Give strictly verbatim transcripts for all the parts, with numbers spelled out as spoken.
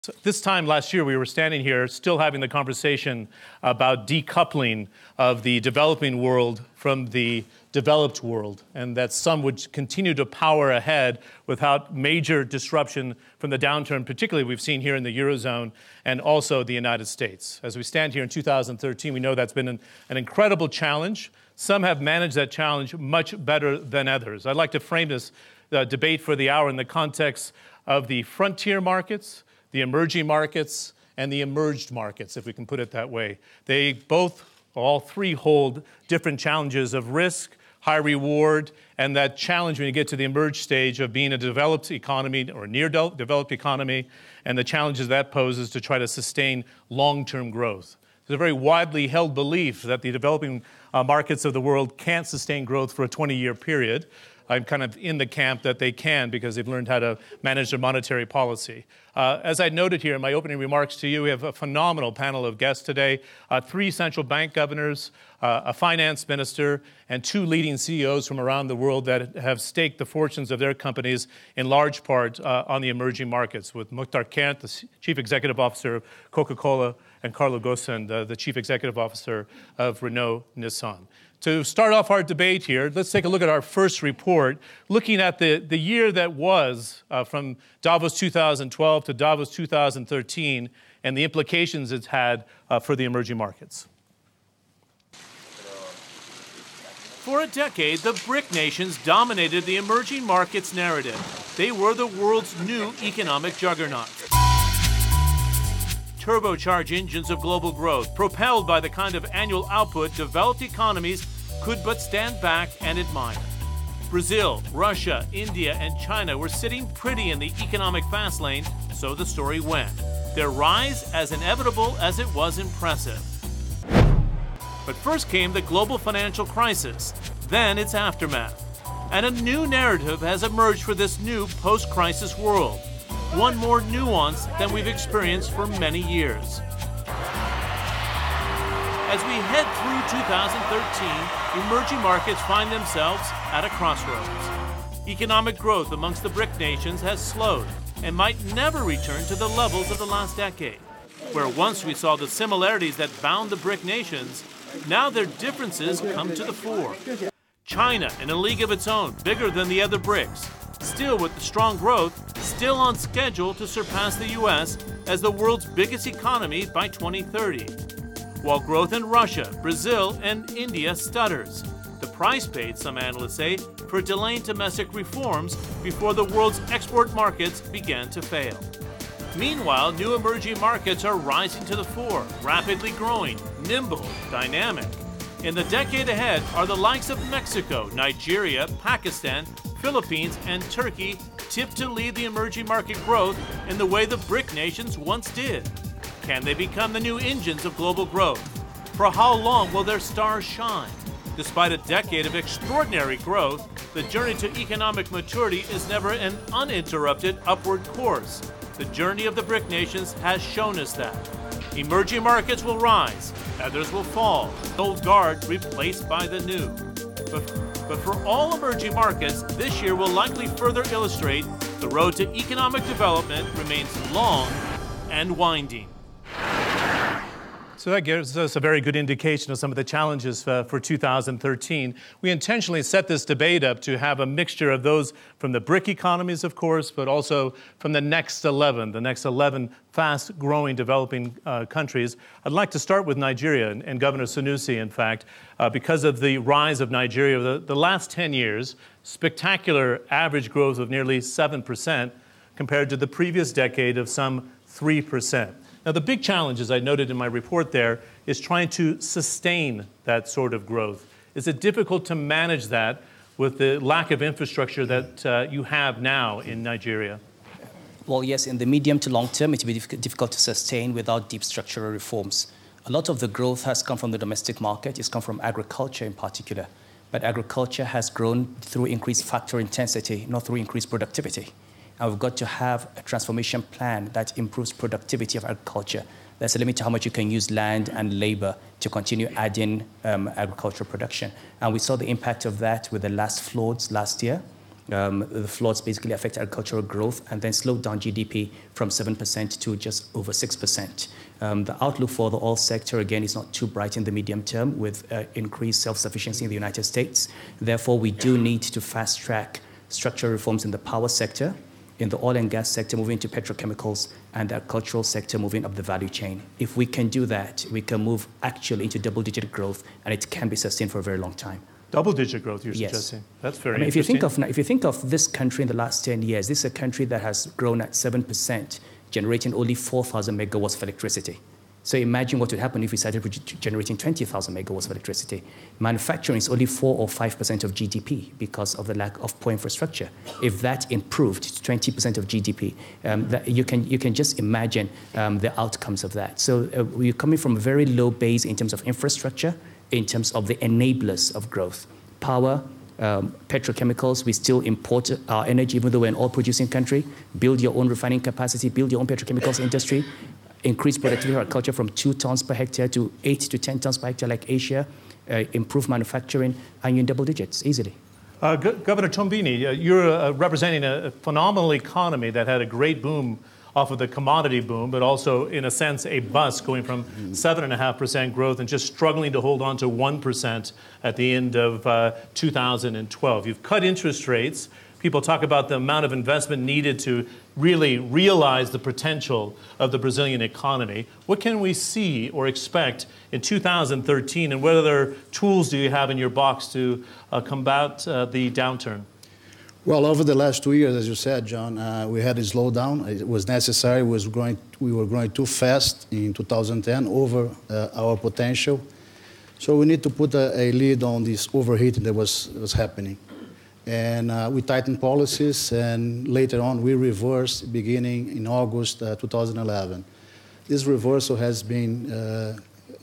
So this time last year, we were standing here still having the conversation about decoupling of the developing world from the developed world, and that some would continue to power ahead without major disruption from the downturn, particularly we've seen here in the Eurozone and also the United States. As we stand here in two thousand thirteen, we know that's been an, an incredible challenge. Some have managed that challenge much better than others. I'd like to frame this uh, debate for the hour in the context of the frontier markets, the emerging markets, and the emerged markets, if we can put it that way. They both, all three, hold different challenges of risk, high reward, and that challenge when you get to the emerged stage of being a developed economy or near developed economy, and the challenges that poses to try to sustain long-term growth. There's a very widely held belief that the developing uh, markets of the world can't sustain growth for a twenty-year period. I'm kind of in the camp that they can because they've learned how to manage their monetary policy. Uh, as I noted here in my opening remarks to you, we have a phenomenal panel of guests today, uh, three central bank governors, uh, a finance minister, and two leading C E Os from around the world that have staked the fortunes of their companies in large part uh, on the emerging markets, with Muhtar, the Chief Executive Officer of Coca-Cola, and Ghosn, the, the Chief Executive Officer of Renault-Nissan. To start off our debate here, let's take a look at our first report, looking at the, the year that was uh, from Davos two thousand twelve to Davos two thousand thirteen and the implications it's had uh, for the emerging markets. For a decade, the BRIC nations dominated the emerging markets narrative. They were the world's new economic juggernaut. Turbocharge engines of global growth, propelled by the kind of annual output developed economies could but stand back and admire. Brazil, Russia, India, and China were sitting pretty in the economic fast lane, so the story went. Their rise as inevitable as it was impressive. But first came the global financial crisis, then its aftermath. And a new narrative has emerged for this new post-crisis world. One more nuanced than we've experienced for many years. As we head through two thousand thirteen, emerging markets find themselves at a crossroads. Economic growth amongst the BRIC nations has slowed and might never return to the levels of the last decade, where once we saw the similarities that bound the BRIC nations, now their differences come to the fore. China, in a league of its own, bigger than the other BRICs, still with the strong growth, still on schedule to surpass the U S as the world's biggest economy by twenty thirty. While growth in Russia, Brazil, and India stutters. The price paid, some analysts say, for delaying domestic reforms before the world's export markets began to fail. Meanwhile, new emerging markets are rising to the fore, rapidly growing, nimble, dynamic. In the decade ahead are the likes of Mexico, Nigeria, Pakistan, Philippines, and Turkey tipped to lead the emerging market growth in the way the BRIC nations once did. Can they become the new engines of global growth? For how long will their stars shine? Despite a decade of extraordinary growth, the journey to economic maturity is never an uninterrupted upward course. The journey of the BRIC nations has shown us that. Emerging markets will rise, others will fall, the old guard replaced by the new. But But for all emerging markets, this year will likely further illustrate the road to economic development remains long and winding. So that gives us a very good indication of some of the challenges uh, for two thousand thirteen. We intentionally set this debate up to have a mixture of those from the BRIC economies, of course, but also from the next eleven, the next eleven fast-growing developing uh, countries. I'd like to start with Nigeria and, and Governor Sanusi, in fact, uh, because of the rise of Nigeria. The, the last ten years, spectacular average growth of nearly seven percent compared to the previous decade of some three percent. Now, the big challenge, as I noted in my report there, is trying to sustain that sort of growth. Is it difficult to manage that with the lack of infrastructure that uh, you have now in Nigeria? Well, yes, in the medium to long term, it will be difficult to sustain without deep structural reforms. A lot of the growth has come from the domestic market. It's come from agriculture in particular. But agriculture has grown through increased factor intensity, not through increased productivity. And we've got to have a transformation plan that improves productivity of agriculture. There's a limit to how much you can use land and labor to continue adding um, agricultural production. And we saw the impact of that with the last floods last year. Um, the floods basically affect agricultural growth and then slowed down G D P from seven percent to just over six percent. Um, the outlook for the oil sector, again, is not too bright in the medium term with uh, increased self-sufficiency in the United States. Therefore, we do need to fast-track structural reforms in the power sector, in the oil and gas sector, moving to petrochemicals, and the agricultural sector, moving up the value chain. If we can do that, we can move actually into double-digit growth, and it can be sustained for a very long time. Double-digit growth, you're Yes. suggesting. That's very I mean, if interesting. you think of if you think of this country in the last ten years, this is a country that has grown at seven percent, generating only four thousand megawatts of electricity. So imagine what would happen if we started generating twenty thousand megawatts of electricity. Manufacturing is only four or five percent of G D P because of the lack of poor infrastructure. If that improved to twenty percent of G D P, um, that you can you can just imagine um, the outcomes of that. So uh, we're coming from a very low base in terms of infrastructure, in terms of the enablers of growth. Power, um, petrochemicals, we still import our energy even though we're an oil-producing country. Build your own refining capacity, build your own petrochemicals industry, increase productivity of agriculture from two tons per hectare to eight to ten tons per hectare like Asia, uh, improve manufacturing, and you're in double digits easily. Uh, Go- Governor Tombini, uh, you're uh, representing a, a phenomenal economy that had a great boom off of the commodity boom, but also, in a sense, a bust going from seven point five percent growth and just struggling to hold on to one percent at the end of uh, two thousand twelve. You've cut interest rates. People talk about the amount of investment needed to really realize the potential of the Brazilian economy. What can we see or expect in two thousand thirteen, and what other tools do you have in your box to uh, combat uh, the downturn? Well, over the last two years, as you said, John, uh, we had a slowdown. It was necessary. It was growing, we were growing too fast in two thousand ten, over uh, our potential. So we need to put a, a lid on this overheating that was, was happening. And uh, we tightened policies, and later on we reversed beginning in August uh, two thousand eleven. This reversal has been uh,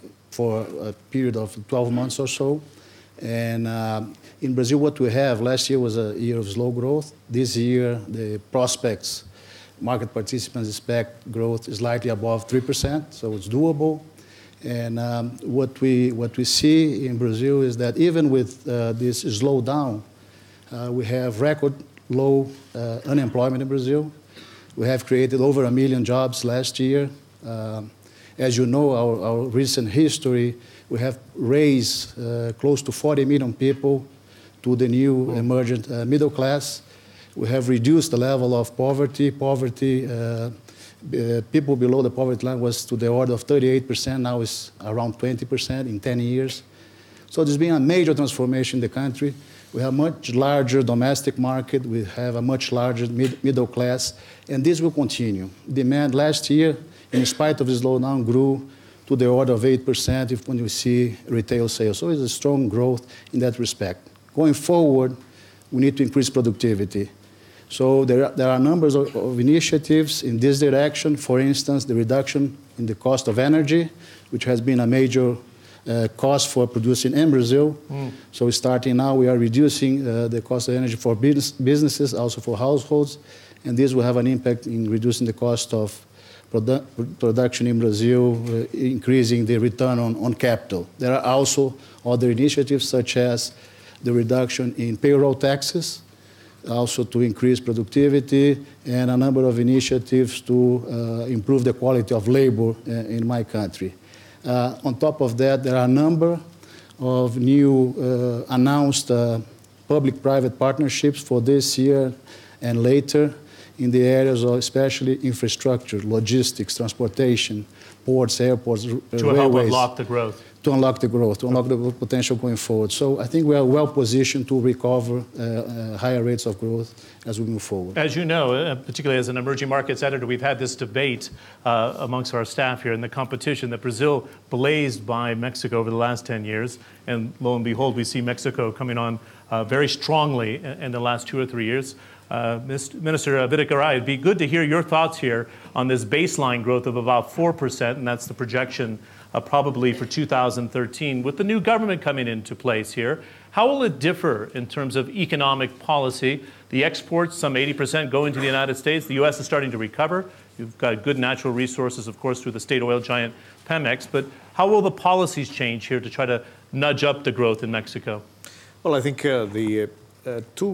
for a period of twelve months or so. And uh, in Brazil, what we have, last year was a year of slow growth. This year, the prospects, market participants expect growth is slightly above three percent, so it's doable. And um, what, we, what we see in Brazil is that even with uh, this slowdown, uh, we have record low uh, unemployment in Brazil. We have created over a million jobs last year. Um, as you know, our, our recent history, we have raised uh, close to forty million people to the new emergent uh, middle class. We have reduced the level of poverty. Poverty, uh, uh, people below the poverty line was to the order of thirty-eight percent. Now it's around twenty percent in ten years. So there's been a major transformation in the country. We have a much larger domestic market. We have a much larger mid middle class. And this will continue. Demand last year, in spite of the slowdown, grew to the order of eight percent if when you see retail sales. So it's a strong growth in that respect. Going forward, we need to increase productivity. So there are, there are numbers of, of initiatives in this direction. For instance, the reduction in the cost of energy, which has been a major uh, cost for producing in Brazil. Mm. So starting now, we are reducing uh, the cost of energy for business, businesses, also for households. And this will have an impact in reducing the cost of Produ production in Brazil, uh, increasing the return on, on capital. There are also other initiatives such as the reduction in payroll taxes, also to increase productivity, and a number of initiatives to uh, improve the quality of labor uh, in my country. Uh, on top of that, there are a number of new uh, announced uh, public-private partnerships for this year and later, in the areas of especially infrastructure, logistics, transportation, ports, airports, to railways. help unlock the growth. To unlock the growth, to unlock the potential going forward. So I think we are well positioned to recover uh, uh, higher rates of growth as we move forward. As you know, uh, particularly as an emerging markets editor, we've had this debate uh, amongst our staff here in the competition that Brazil blazed by Mexico over the last ten years. And lo and behold, we see Mexico coming on uh, very strongly in, in the last two or three years. Uh, Minister Videgaray, it'd be good to hear your thoughts here on this baseline growth of about four percent, and that's the projection uh, probably for two thousand thirteen. With the new government coming into place here, how will it differ in terms of economic policy? The exports, some eighty percent go into the United States. The U S is starting to recover. You've got good natural resources, of course, through the state oil giant Pemex. But how will the policies change here to try to nudge up the growth in Mexico? Well, I think uh, the uh, two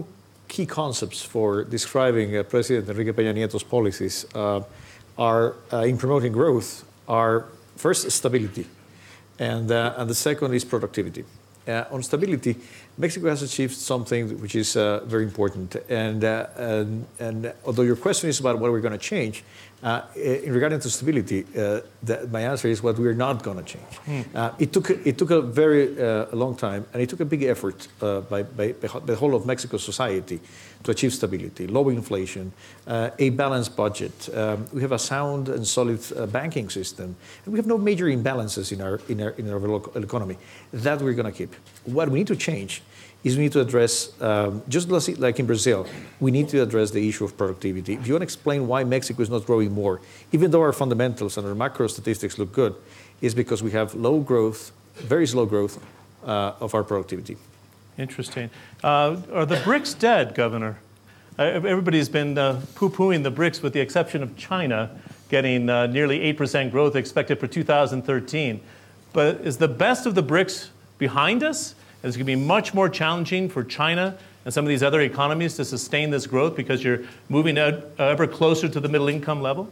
key concepts for describing uh, President Enrique Peña Nieto's policies uh, are uh, in promoting growth are first stability, and uh, and the second is productivity. Uh, on stability, Mexico has achieved something which is uh, very important. And, uh, and, and although your question is about what we're going to change, uh, in regarding to stability, uh, the, my answer is what we're not going to change. Mm. Uh, it took it took a very uh, a long time, and it took a big effort uh, by, by, by the whole of Mexico's society to achieve stability, low inflation, uh, a balanced budget. Um, we have a sound and solid uh, banking system, and we have no major imbalances in our in our in our local economy. That we're going to keep. What we need to change is we need to address, um, just like in Brazil, we need to address the issue of productivity. If you want to explain why Mexico is not growing more, even though our fundamentals and our macro statistics look good, is because we have low growth, very slow growth uh, of our productivity. Interesting. Uh, are the BRICS dead, Governor? Uh, everybody's been uh, poo-pooing the BRICS with the exception of China, getting uh, nearly eight percent growth expected for two thousand thirteen. But is the best of the BRICS behind us? It's going to be much more challenging for China and some of these other economies to sustain this growth because you're moving out, uh, ever closer to the middle income level?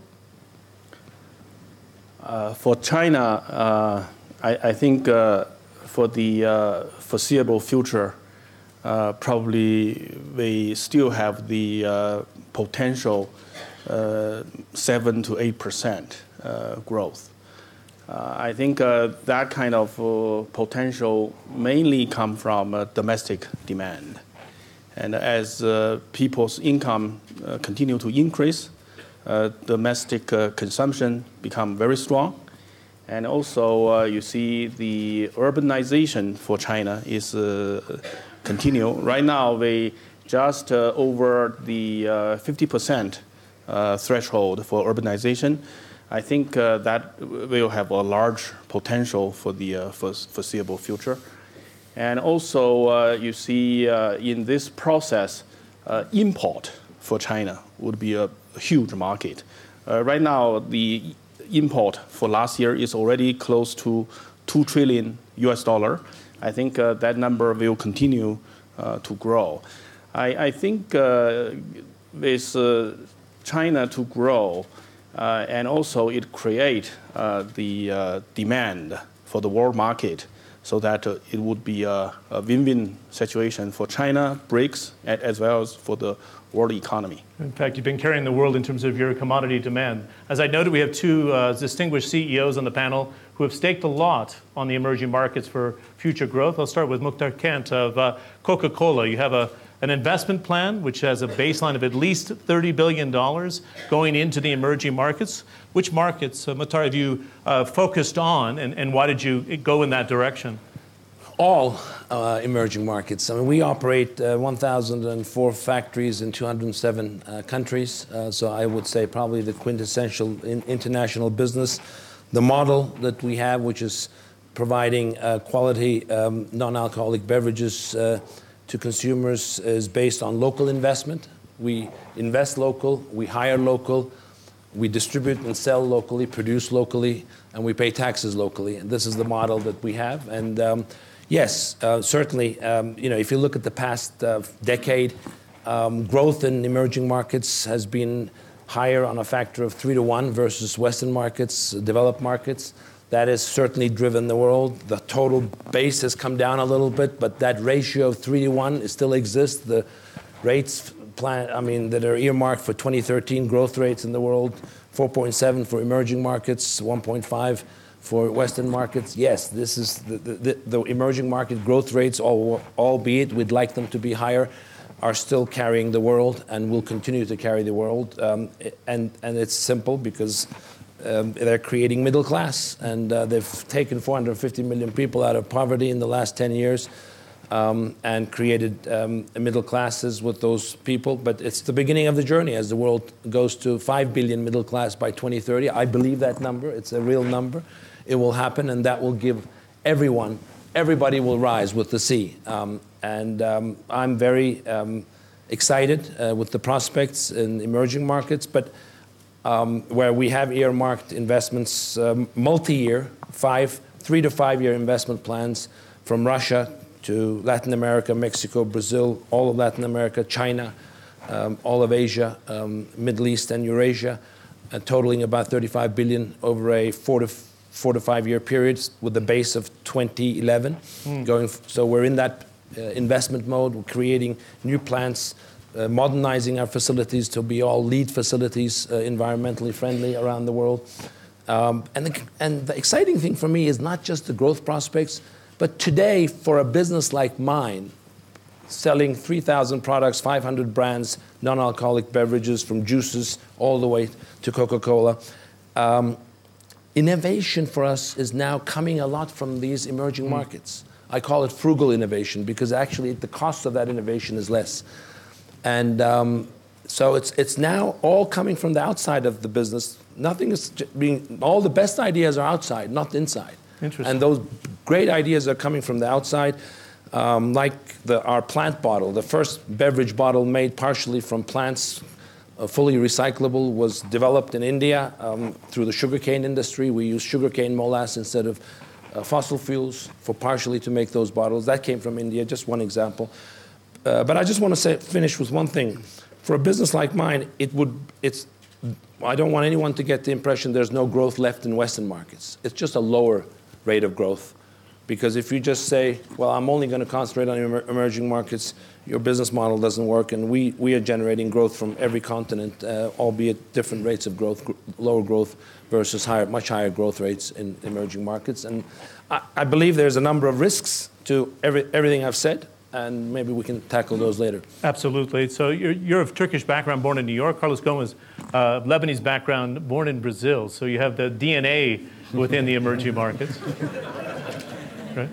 Uh, for China, uh, I, I think uh, for the uh, foreseeable future, uh, probably we still have the uh, potential uh, seven to eight percent uh, growth. Uh, I think uh, that kind of uh, potential mainly come from uh, domestic demand. And as uh, people's income uh, continue to increase, uh, domestic uh, consumption become very strong. And also uh, you see the urbanization for China is uh, continue. Right now we just uh, over the uh, fifty percent uh, threshold for urbanization. I think uh, that will have a large potential for the uh, foreseeable future. And also, uh, you see uh, in this process, uh, import for China would be a huge market. Uh, right now, the import for last year is already close to two trillion U S dollar. I think uh, that number will continue uh, to grow. I, I think uh, with uh, China to grow, Uh, and also it create uh, the uh, demand for the world market so that uh, it would be a, a win-win situation for China, BRICS, as well as for the world economy. In fact, you've been carrying the world in terms of your commodity demand. As I noted, we have two uh, distinguished C E Os on the panel who have staked a lot on the emerging markets for future growth. I'll start with Muhtar Kent of uh, Coca-Cola. You have a an investment plan which has a baseline of at least thirty billion dollars going into the emerging markets. Which markets, uh, Muhtar, have you uh, focused on, and, and why did you go in that direction? All uh, emerging markets. I mean, we operate uh, one thousand four factories in two hundred seven uh, countries, uh, so I would say probably the quintessential in international business. The model that we have, which is providing uh, quality um, non-alcoholic beverages uh, to consumers, is based on local investment. We invest local, we hire local, we distribute and sell locally, produce locally, and we pay taxes locally. And this is the model that we have. And um, yes, uh, certainly, um, you know, if you look at the past uh, decade, um, growth in emerging markets has been higher on a factor of three to one versus Western markets, developed markets. That has certainly driven the world. The total base has come down a little bit, but that ratio of three to one still exists. The rates plan, I mean, that are earmarked for twenty thirteen growth rates in the world, four point seven for emerging markets, one point five for Western markets. Yes, this is the, the, the emerging market growth rates, albeit we'd like them to be higher, are still carrying the world and will continue to carry the world. Um, and, and it's simple because Um, they're creating middle class, and uh, they've taken four hundred fifty million people out of poverty in the last ten years um, and created um, middle classes with those people. But it's the beginning of the journey as the world goes to five billion middle class by twenty thirty. I believe that number. It's a real number. It will happen, and that will give everyone, everybody will rise with the sea. Um, and um, I'm very um, excited uh, with the prospects in emerging markets, but Um, where we have earmarked investments, um, multi-year, five, three to five-year investment plans from Russia to Latin America, Mexico, Brazil, all of Latin America, China, um, all of Asia, um, Middle East, and Eurasia, uh, totaling about thirty-five billion over a four to four to five year period, with the base of twenty eleven. Mm. Going, so we're in that uh, investment mode. We're creating new plants, uh, modernizing our facilities to be all LEED facilities, uh, environmentally friendly around the world. Um, and, the, and the exciting thing for me is not just the growth prospects, but today, for a business like mine, selling three thousand products, five hundred brands, non-alcoholic beverages, from juices all the way to Coca-Cola, um, innovation for us is now coming a lot from these emerging mm. markets. I call it frugal innovation, because actually the cost of that innovation is less. And um, so it's, it's now all coming from the outside of the business. Nothing is being, all the best ideas are outside, not inside. Interesting. And those great ideas are coming from the outside, um, like the, our plant bottle. The first beverage bottle made partially from plants, uh, fully recyclable, was developed in India um, through the sugarcane industry. We use sugarcane molasses instead of uh, fossil fuels for partially to make those bottles. That came from India, just one example. Uh, but I just want to say, finish with one thing. For a business like mine, it would, it's, I don't want anyone to get the impression there's no growth left in Western markets. It's just a lower rate of growth. Because if you just say, well, I'm only going to concentrate on emer emerging markets, your business model doesn't work. And we, we are generating growth from every continent, uh, albeit different rates of growth, gr lower growth versus higher, much higher growth rates in emerging markets. And I, I believe there's a number of risks to every, everything I've said, and maybe we can tackle those later. Absolutely. So you're, you're of Turkish background, born in New York. Carlos Gomez, uh, Lebanese background, born in Brazil. So you have the D N A within the emerging markets. Right.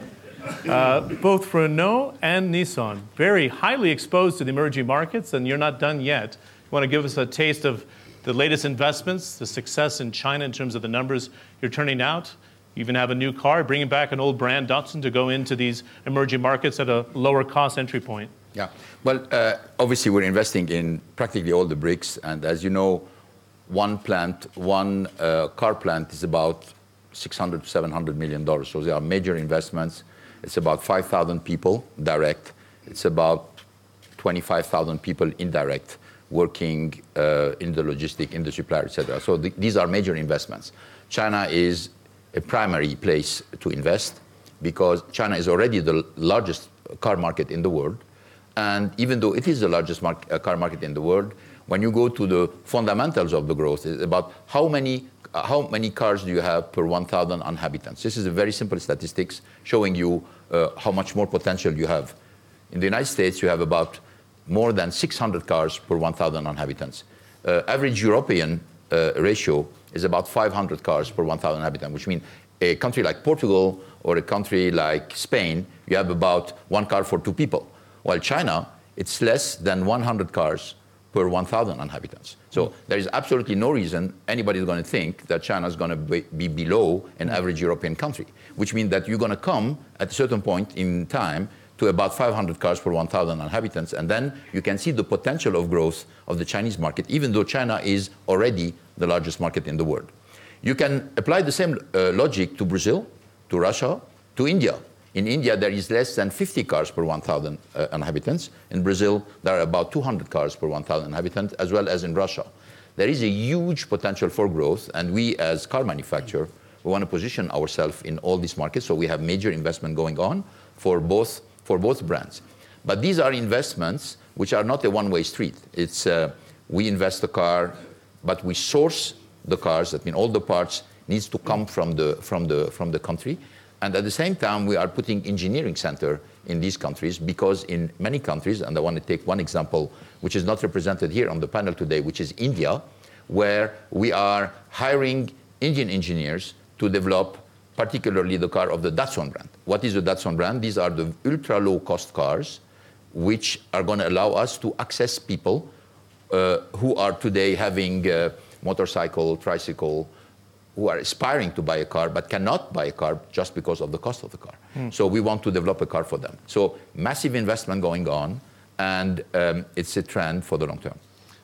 Uh, both Renault and Nissan, very highly exposed to the emerging markets, and you're not done yet. You want to give us a taste of the latest investments, the success in China in terms of the numbers you're turning out? You even have a new car, bringing back an old brand, Datsun, to go into these emerging markets at a lower cost entry point. Yeah, well, uh, obviously we're investing in practically all the bricks, and as you know, one plant, one uh, car plant is about six hundred to seven hundred million dollars. So there are major investments. It's about five thousand people direct. It's about twenty-five thousand people indirect, working uh, in the logistic, in the supplier, et cetera. So th these are major investments. China is a primary place to invest because China is already the largest car market in the world. And even though it is the largest mar uh, car market in the world, when you go to the fundamentals of the growth, it's about how many Uh, how many cars do you have per one thousand inhabitants? This is a very simple statistics showing you uh, how much more potential you have. In the United States, you have about more than six hundred cars per one thousand inhabitants. Uh, average European uh, ratio is about five hundred cars per one thousand inhabitants, which means a country like Portugal or a country like Spain, you have about one car for two people. While China, it's less than one hundred cars per one thousand inhabitants. So mm. there is absolutely no reason anybody is going to think that China is going to be, be below an mm. average European country, which means that you're going to come at a certain point in time to about five hundred cars per one thousand inhabitants, and then you can see the potential of growth of the Chinese market, even though China is already the largest market in the world. You can apply the same uh, logic to Brazil, to Russia, to India. In India, there is less than fifty cars per one thousand uh, inhabitants. In Brazil, there are about two hundred cars per one thousand inhabitants, as well as in Russia. There is a huge potential for growth, and we, as car manufacturer, we want to position ourselves in all these markets, so we have major investment going on for both, for both brands. But these are investments which are not a one-way street. It's, uh, we invest the car, but we source the cars. That means all the parts needs to come from the, from the, from the country. And at the same time, we are putting engineering center in these countries, because in many countries, and I want to take one example, which is not represented here on the panel today, which is India, where we are hiring Indian engineers to develop particularly the car of the Datsun brand. What is the Datsun brand? These are the ultra-low-cost cars, which are going to allow us to access people uh, who are today having a motorcycle, tricycle, who are aspiring to buy a car but cannot buy a car just because of the cost of the car. Mm. So we want to develop a car for them. So massive investment going on, and um, it's a trend for the long term.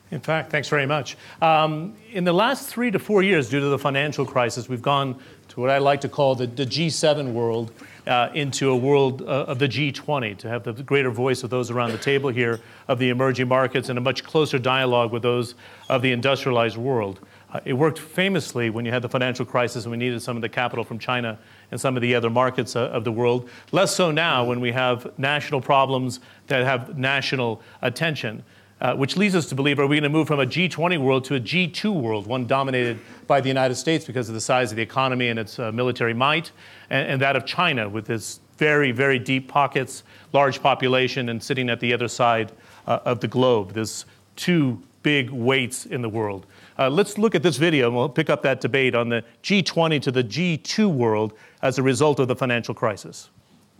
In fact, thanks very much. Um, in the last three to four years, due to the financial crisis, we've gone to what I like to call the, the G seven world, uh, into a world uh, of the G twenty, to have the greater voice of those around the table here of the emerging markets and a much closer dialogue with those of the industrialized world. Uh, it worked famously when you had the financial crisis and we needed some of the capital from China and some of the other markets uh, of the world. Less so now when we have national problems that have national attention. Uh, which leads us to believe, are we going to move from a G twenty world to a G two world, one dominated by the United States because of the size of the economy and its uh, military might, and, and that of China with its very, very deep pockets, large population, and sitting at the other side uh, of the globe. There's two big weights in the world. Uh, let's look at this video, and we'll pick up that debate on the G twenty to the G two world as a result of the financial crisis.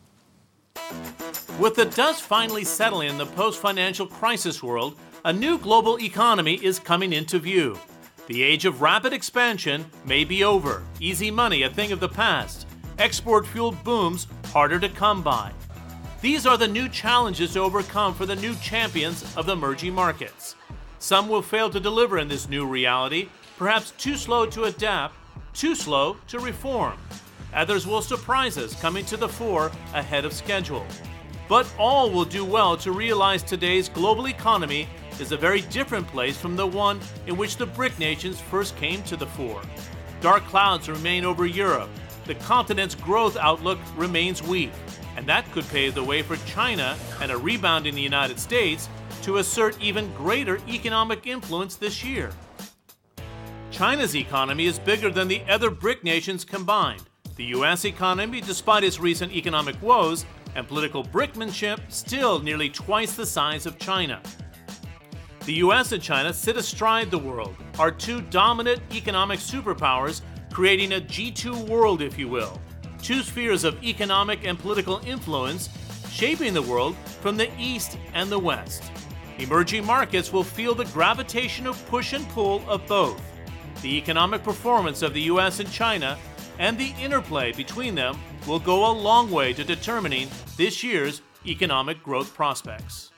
With the dust finally settling in the post-financial crisis world, a new global economy is coming into view. The age of rapid expansion may be over, easy money a thing of the past, export-fueled booms harder to come by. These are the new challenges to overcome for the new champions of the emerging markets. Some will fail to deliver in this new reality, perhaps too slow to adapt, too slow to reform. Others will surprise us, coming to the fore ahead of schedule. But all will do well to realize today's global economy is a very different place from the one in which the BRIC nations first came to the fore. Dark clouds remain over Europe. The continent's growth outlook remains weak, and that could pave the way for China and a rebound in the United States to assert even greater economic influence this year. China's economy is bigger than the other BRIC nations combined. The U S economy, despite its recent economic woes, and political brinkmanship, still nearly twice the size of China. The U S and China sit astride the world, are two dominant economic superpowers, creating a G two world, if you will. Two spheres of economic and political influence, shaping the world from the East and the West. Emerging markets will feel the gravitational push and pull of both. The economic performance of the U S and China and the interplay between them will go a long way to determining this year's economic growth prospects.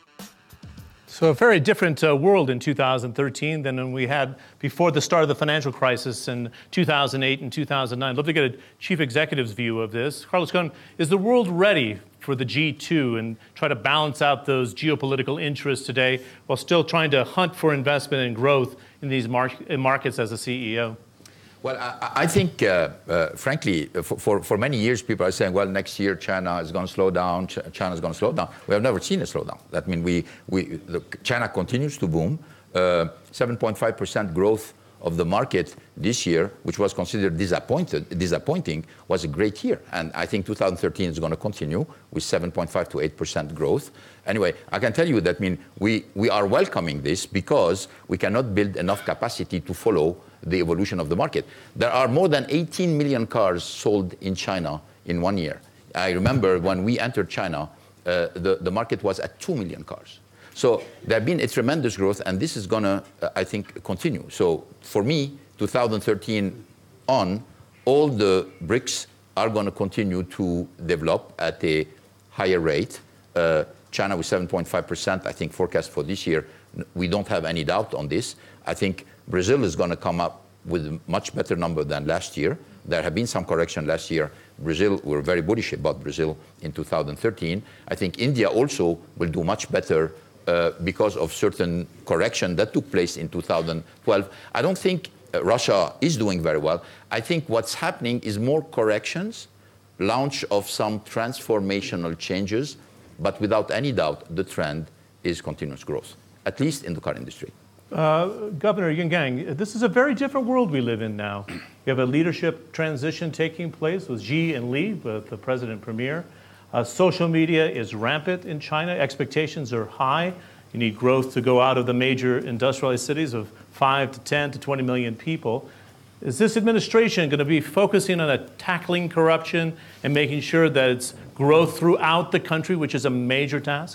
So a very different uh, world in two thousand thirteen than when we had before the start of the financial crisis in two thousand eight and two thousand nine. I'd love to get a chief executive's view of this. Carlos Ghosn, is the world ready for the G two and try to balance out those geopolitical interests today while still trying to hunt for investment and growth in these mar- in markets as a C E O? Well, I, I think, uh, uh, frankly, for, for, for many years, people are saying, well, next year China is going to slow down, Ch- China is going to slow down. We have never seen a slowdown. That means we, we, the, China continues to boom. Uh, seven point five percent growth of the market this year, which was considered disappointed, disappointing, was a great year. And I think two thousand thirteen is going to continue with seven point five to eight percent growth. Anyway, I can tell you that mean we, we are welcoming this because we cannot build enough capacity to follow the evolution of the market. There are more than eighteen million cars sold in China in one year. I remember when we entered China, uh, the, the market was at two million cars. So there has been a tremendous growth, and this is going to, uh, I think, continue. So for me, two thousand thirteen on, all the BRICS are going to continue to develop at a higher rate. Uh, China with seven point five percent, I think, forecast for this year. We don't have any doubt on this. I think Brazil is going to come up with a much better number than last year. There have been some correction last year. Brazil, we're very bullish about Brazil in two thousand thirteen. I think India also will do much better uh, because of certain correction that took place in two thousand twelve. I don't think uh, Russia is doing very well. I think what's happening is more corrections, launch of some transformational changes, but without any doubt, the trend is continuous growth, at least in the car industry. Uh, Governor Yang, this is a very different world we live in now. We have a leadership transition taking place with Xi and Li, the president premier. Uh, social media is rampant in China. Expectations are high. You need growth to go out of the major industrialized cities of five to ten to twenty million people. Is this administration going to be focusing on a tackling corruption and making sure that it's growth throughout the country, which is a major task?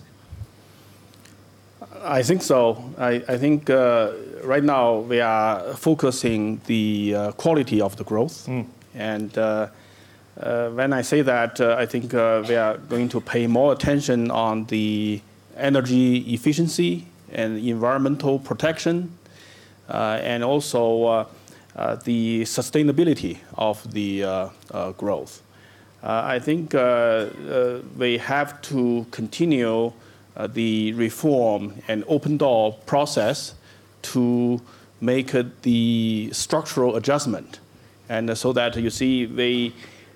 I think so. I, I think uh, right now we are focusing the uh, quality of the growth. Mm. And uh, uh, when I say that, uh, I think uh, we are going to pay more attention on the energy efficiency and environmental protection, uh, and also uh, uh, the sustainability of the uh, uh, growth. Uh, I think uh, uh, we have to continue uh, the reform and open door process to make uh, the structural adjustment. And uh, so that you see they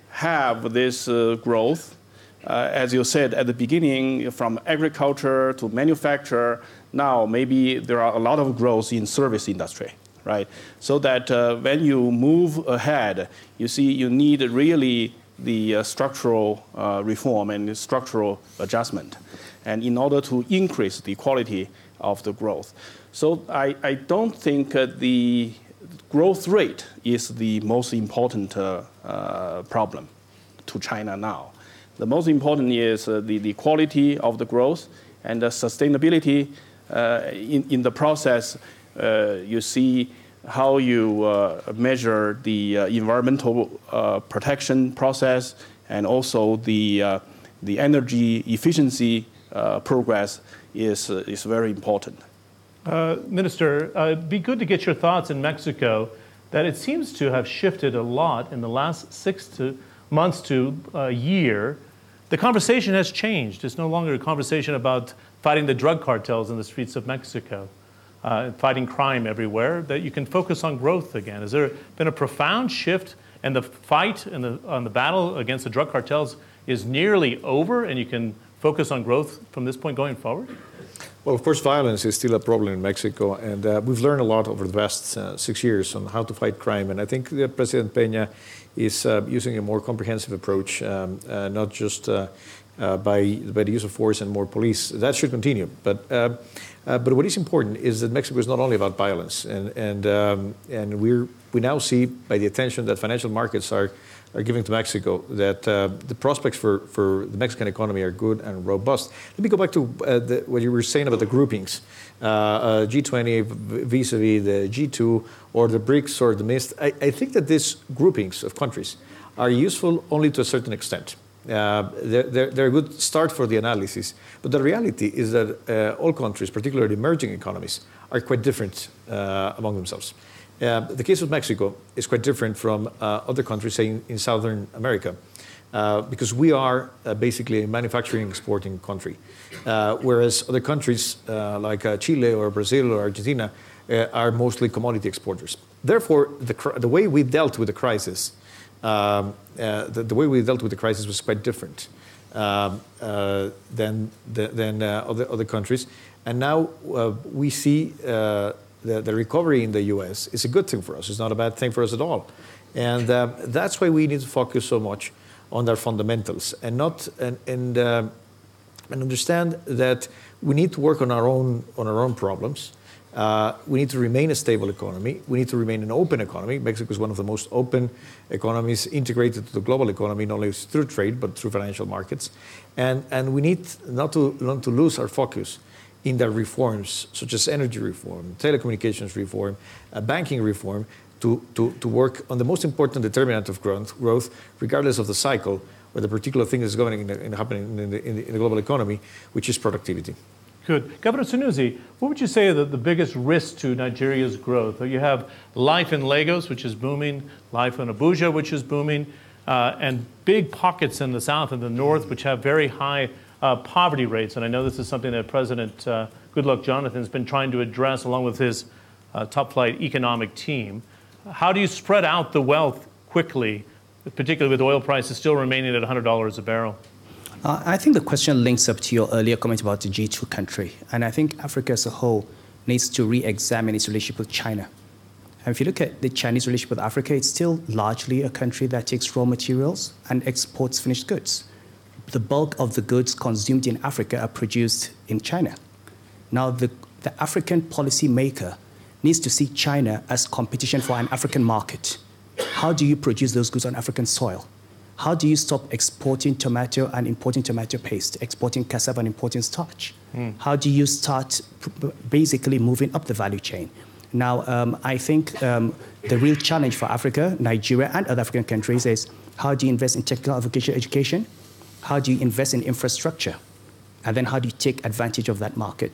have this uh, growth, uh, as you said at the beginning, from agriculture to manufacture. Now maybe there are a lot of growth in service industry, right? So that uh, when you move ahead, you see you need really the uh, structural uh, reform and structural adjustment, and in order to increase the quality of the growth. So I, I don't think uh, the growth rate is the most important uh, uh, problem to China now. The most important is uh, the, the quality of the growth and the sustainability. Uh, in, in the process, uh, you see how you uh, measure the uh, environmental uh, protection process, and also the, uh, the energy efficiency uh, progress is, uh, is very important. Uh, Minister, uh, it'd be good to get your thoughts in Mexico, that it seems to have shifted a lot in the last six to months to a year. The conversation has changed. It's no longer a conversation about fighting the drug cartels in the streets of Mexico. Uh, fighting crime everywhere, that you can focus on growth again. Has there been a profound shift, and the fight and the, on the battle against the drug cartels is nearly over, and you can focus on growth from this point going forward? Well, of course, violence is still a problem in Mexico, and uh, we've learned a lot over the past uh, six years on how to fight crime. And I think uh, President Peña is uh, using a more comprehensive approach, um, uh, not just uh, uh, by, by the use of force and more police. That should continue. But uh, Uh, but what is important is that Mexico is not only about violence, and and um, and we're we now see by the attention that financial markets are are giving to Mexico that uh, the prospects for for the Mexican economy are good and robust. Let me go back to uh, the, what you were saying about the groupings, uh, uh, G twenty vis-a-vis the G two or the BRICS or the MIST. I, I think that these groupings of countries are useful only to a certain extent. Uh, they're, they're, they're a good start for the analysis, but the reality is that uh, all countries, particularly emerging economies, are quite different uh, among themselves. Uh, the case of Mexico is quite different from uh, other countries, say in, in Southern America, uh, because we are uh, basically a manufacturing exporting country, uh, whereas other countries uh, like uh, Chile or Brazil or Argentina uh, are mostly commodity exporters. Therefore, the, the way we dealt with the crisis Um, uh, the, the way we dealt with the crisis was quite different um, uh, than, the, than uh, other, other countries. And now uh, we see uh, the, the recovery in the U S is a good thing for us. It's not a bad thing for us at all. And um, that's why we need to focus so much on their fundamentals and not and, and, uh, and understand that we need to work on our own, on our own problems. Uh, we need to remain a stable economy. We need to remain an open economy. Mexico is one of the most open economies integrated to the global economy, not only through trade, but through financial markets. And, and we need not to, not to lose our focus in the reforms, such as energy reform, telecommunications reform, uh, banking reform, to, to, to work on the most important determinant of growth, growth, regardless of the cycle or the particular thing that's going in the, in happening in the, in, the, in the global economy, which is productivity. Good. Governor Sanusi, what would you say are the, the biggest risks to Nigeria's growth? You have life in Lagos, which is booming, life in Abuja, which is booming, uh, and big pockets in the south and the north, which have very high uh, poverty rates. And I know this is something that President uh, Goodluck Jonathan has been trying to address along with his uh, top-flight economic team. How do you spread out the wealth quickly, particularly with oil prices still remaining at one hundred dollars a barrel? Uh, I think the question links up to your earlier comment about the G two country. And I think Africa as a whole needs to re-examine its relationship with China. And if you look at the Chinese relationship with Africa, it's still largely a country that takes raw materials and exports finished goods. The bulk of the goods consumed in Africa are produced in China. Now, the, the African policymaker needs to see China as competition for an African market. How do you produce those goods on African soil? How do you stop exporting tomato and importing tomato paste, exporting cassava and importing starch? Mm. How do you start basically moving up the value chain? Now, um, I think um, the real challenge for Africa, Nigeria, and other African countries is how do you invest in technical vocational education? How do you invest in infrastructure? And then how do you take advantage of that market?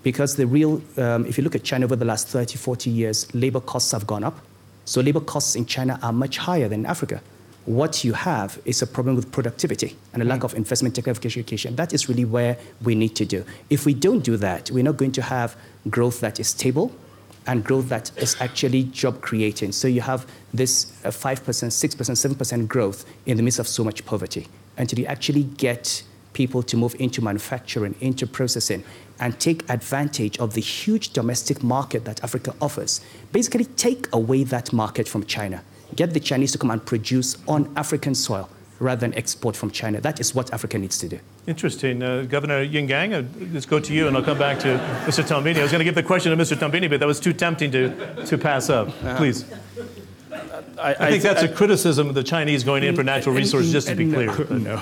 Because the real, um, if you look at China over the last thirty, forty years, labor costs have gone up. So labor costs in China are much higher than in Africa. What you have is a problem with productivity and a lack of investment, technical education. That is really where we need to do. If we don't do that, we're not going to have growth that is stable and growth that is actually job creating. So you have this uh, five percent, six percent, seven percent growth in the midst of so much poverty. Until you actually get people to move into manufacturing, into processing, and take advantage of the huge domestic market that Africa offers. Basically, take away that market from China. Get the Chinese to come and produce on African soil rather than export from China. That is what Africa needs to do. Interesting. Uh, Governor Yinggang, uh, let's go to you, and I'll come back to Mister Tombini. I was going to give the question to Mister Tombini, but that was too tempting to, to pass up. Please. I, I think that's I, a criticism of the Chinese going in for natural resources, just to be clear. No.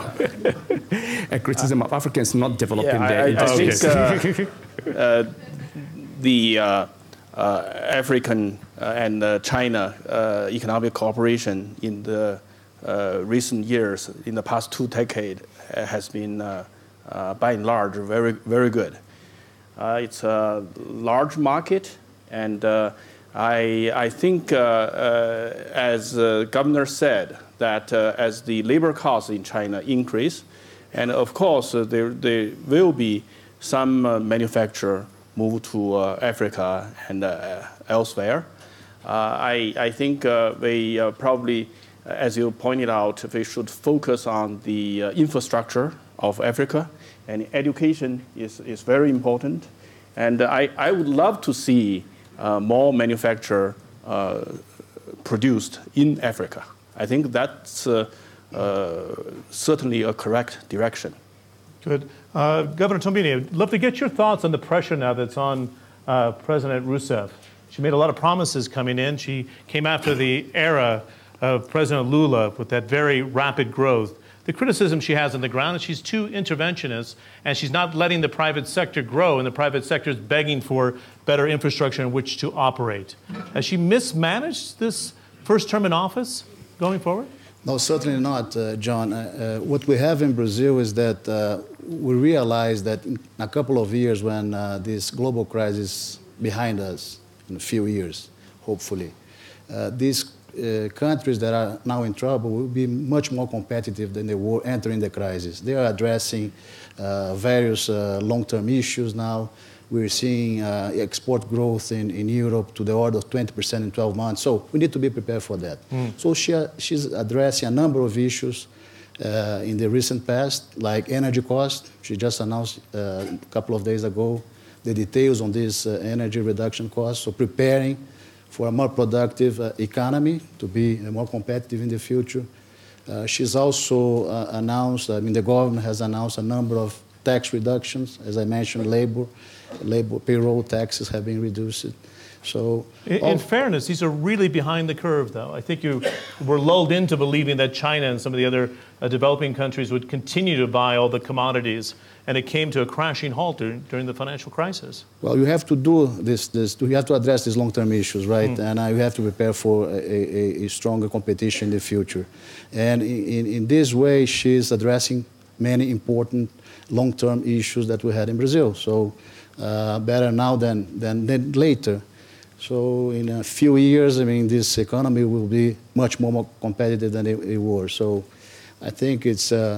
A criticism of Africans not developing yeah, their I, industries. I think uh, uh, the uh, uh, African uh, and uh, China uh, economic cooperation in the uh, recent years, in the past two decades, uh, has been, uh, uh, by and large, very, very good. Uh, it's a large market, and uh, I, I think, uh, uh, as the governor said, that uh, as the labor costs in China increase, and of course, uh, there, there will be some uh, manufacturer move to uh, Africa and uh, elsewhere. Uh, I, I think uh, we uh, probably, as you pointed out, we should focus on the uh, infrastructure of Africa, and education is, is very important. And I, I would love to see uh, more manufacture uh, produced in Africa. I think that's uh, uh, certainly a correct direction. Good. Uh, Governor Tombini, I'd love to get your thoughts on the pressure now that's on uh, President Rousseff. She made a lot of promises coming in. She came after the era of President Lula with that very rapid growth. The criticism she has on the ground is she's too interventionist, and she's not letting the private sector grow, and the private sector is begging for better infrastructure in which to operate. Has she mismanaged this first term in office going forward? No, certainly not, uh, John. Uh, uh, what we have in Brazil is that uh, we realize that in a couple of years, when uh, this global crisis behind us, in a few years, hopefully, uh, these uh, countries that are now in trouble will be much more competitive than they were entering the crisis. They are addressing uh, various uh, long-term issues now. We're seeing uh, export growth in, in Europe to the order of twenty percent in twelve months. So we need to be prepared for that. Mm. So she, she's addressing a number of issues uh, in the recent past, like energy cost. She just announced uh, a couple of days ago the details on this uh, energy reduction cost. So preparing for a more productive uh, economy to be uh, more competitive in the future. Uh, she's also uh, announced, I mean, the government has announced a number of tax reductions. As I mentioned, labor, labor payroll taxes have been reduced. So, in, in fairness, these are really behind the curve, though. I think you were lulled into believing that China and some of the other uh, developing countries would continue to buy all the commodities, and it came to a crashing halt during, during the financial crisis. Well, you have to do this. this you have to address these long-term issues, right? Mm. And uh, you have to prepare for a, a, a stronger competition in the future. And in, in this way, she's addressing many important long-term issues that we had in Brazil. So uh, better now than, than, than later. So in a few years, I mean, this economy will be much more, more competitive than it, it was. So I think it's uh,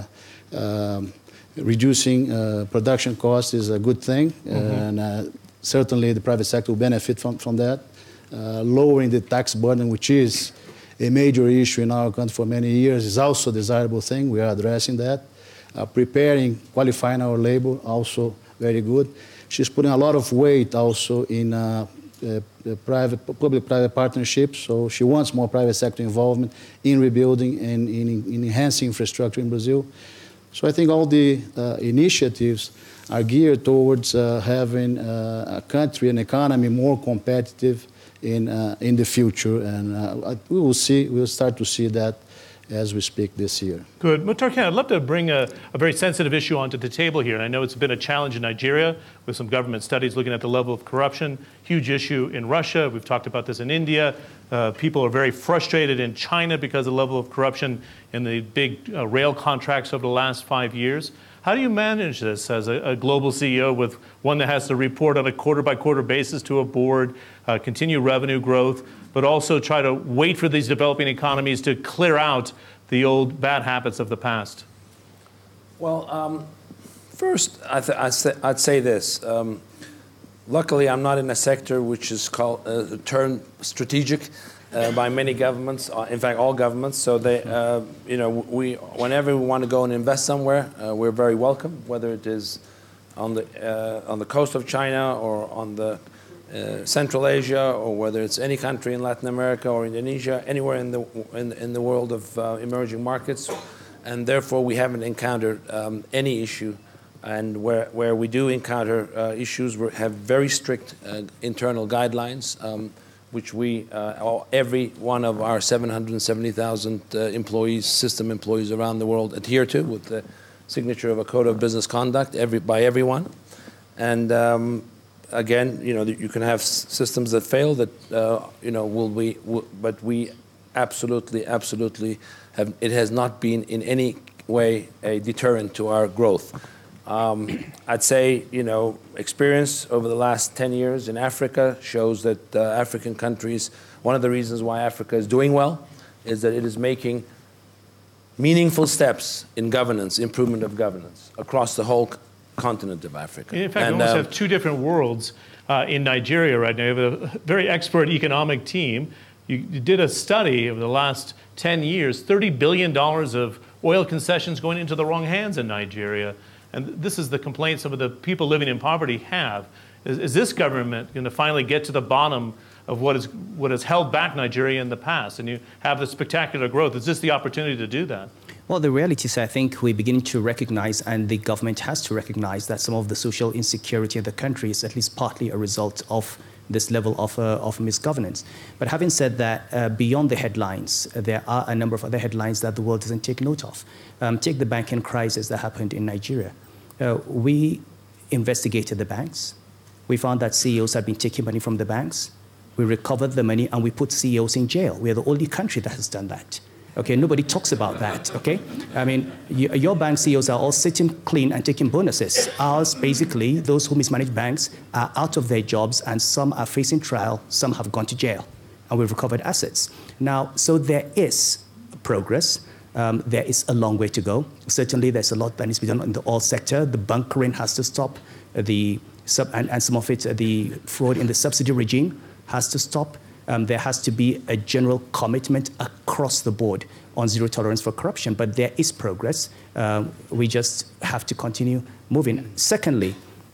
um, reducing uh, production costs is a good thing. Mm-hmm. And uh, certainly the private sector will benefit from, from that. Uh, lowering the tax burden, which is a major issue in our country for many years, is also a desirable thing. We are addressing that. Uh, preparing, qualifying our labor, also very good. She's putting a lot of weight also in uh, uh, private, public-private partnerships. So she wants more private sector involvement in rebuilding and in, in enhancing infrastructure in Brazil. So I think all the uh, initiatives are geared towards uh, having uh, a country and economy more competitive in uh, in the future, and uh, we will see. We will start to see that as we speak this year. Good. Muhtar, I'd love to bring a, a very sensitive issue onto the table here. And I know it's been a challenge in Nigeria with some government studies looking at the level of corruption. Huge issue in Russia. We've talked about this in India. Uh, people are very frustrated in China because of the level of corruption in the big uh, rail contracts over the last five years. How do you manage this as a, a global C E O with one that has to report on a quarter-by-quarter basis to a board, uh, continue revenue growth, but also try to wait for these developing economies to clear out the old bad habits of the past? Well, um, first, I th I'd, say, I'd say this. Um, luckily, I'm not in a sector which is called uh, termed strategic uh, by many governments. Uh, in fact, all governments. So they, uh, you know, we whenever we want to go and invest somewhere, uh, we're very welcome. Whether it is on the uh, on the coast of China or on the uh, Central Asia, or whether it's any country in Latin America or Indonesia, anywhere in the in, in the world of uh, emerging markets. And therefore, we haven't encountered um, any issue. And where, where we do encounter uh, issues, we have very strict uh, internal guidelines, um, which we, uh, all, every one of our seven hundred seventy thousand uh, employees, system employees around the world adhere to, with the signature of a code of business conduct every, by everyone. And um, again, you know, you can have systems that fail that, uh, you know, will we, will, but we absolutely, absolutely have, it has not been in any way a deterrent to our growth. Um, I'd say, you know, experience over the last ten years in Africa shows that uh, African countries, one of the reasons why Africa is doing well is that it is making meaningful steps in governance, improvement of governance across the whole continent of Africa. In fact, and, we almost um, have two different worlds uh, in Nigeria right now. You have a very expert economic team. You, you did a study over the last ten years, thirty billion dollars of oil concessions going into the wrong hands in Nigeria. And this is the complaint some of the people living in poverty have. Is, is this government going to finally get to the bottom of what, is, what has held back Nigeria in the past? And you have the spectacular growth. Is this the opportunity to do that? Well, the reality is, I think we're beginning to recognize, and the government has to recognize, that some of the social insecurity in the country is at least partly a result of this level of, uh, of misgovernance. But having said that, uh, beyond the headlines, uh, there are a number of other headlines that the world doesn't take note of. Um, take the banking crisis that happened in Nigeria. Uh, we investigated the banks. We found that C E Os had been taking money from the banks. We recovered the money and we put C E Os in jail. We are the only country that has done that. Okay, nobody talks about that, okay? I mean, you, your bank C E Os are all sitting clean and taking bonuses. Ours, basically, those who mismanage banks are out of their jobs, and some are facing trial, some have gone to jail, and we've recovered assets. Now, so there is progress. Um, there is a long way to go. Certainly, there's a lot that needs to be done in the oil sector. The bunkering has to stop. The sub, and, and some of it, uh, the fraud in the subsidy regime has to stop. Um, there has to be a general commitment across the board on zero tolerance for corruption. But there is progress. Um, we just have to continue moving. Secondly,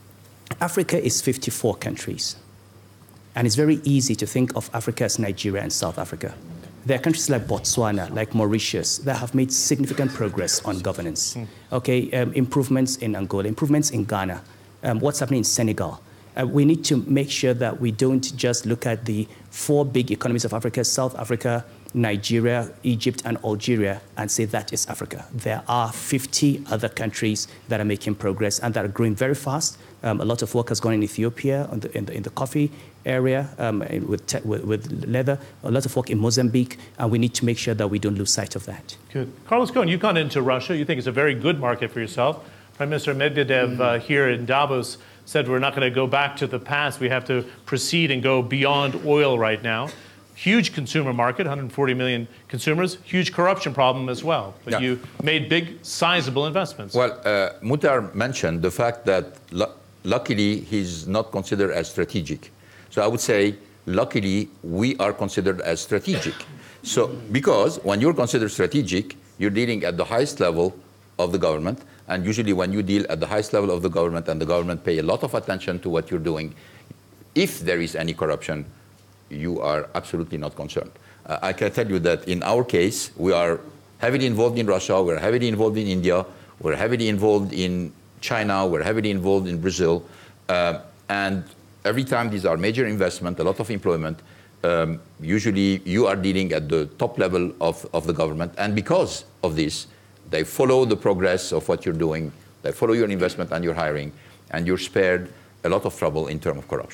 Africa is fifty-four countries. And it's very easy to think of Africa as Nigeria and South Africa. There are countries like Botswana, like Mauritius, that have made significant progress on governance. Mm. Okay, um, improvements in Angola, improvements in Ghana, um, what's happening in Senegal. Uh, we need to make sure that we don't just look at the four big economies of Africa, South Africa, Nigeria, Egypt, and Algeria, and say that is Africa. There are fifty other countries that are making progress and that are growing very fast. Um, a lot of work has gone in Ethiopia, on the, in, the, in the coffee area, um, with, te with, with leather, a lot of work in Mozambique, and we need to make sure that we don't lose sight of that. Good. Carlos Ghosn, you've gone into Russia. You think it's a very good market for yourself. Prime Minister Medvedev uh, here in Davos said we're not going to go back to the past. We have to proceed and go beyond oil right now. Huge consumer market, one hundred forty million consumers, huge corruption problem as well. But yeah. You made big, sizable investments. Well, uh, Muhtar mentioned the fact that luckily he's not considered as strategic. So I would say, luckily, we are considered as strategic. So, because when you're considered strategic, you're dealing at the highest level of the government. And usually when you deal at the highest level of the government and the government pay a lot of attention to what you're doing, if there is any corruption, you are absolutely not concerned. Uh, I can tell you that in our case, we are heavily involved in Russia, we're heavily involved in India, we're heavily involved in China, we're heavily involved in Brazil. Uh, and every time these are major investment, a lot of employment, um, usually you are dealing at the top level of, of the government. And because of this, they follow the progress of what you're doing, they follow your investment and your hiring, and you're spared a lot of trouble in terms of corruption.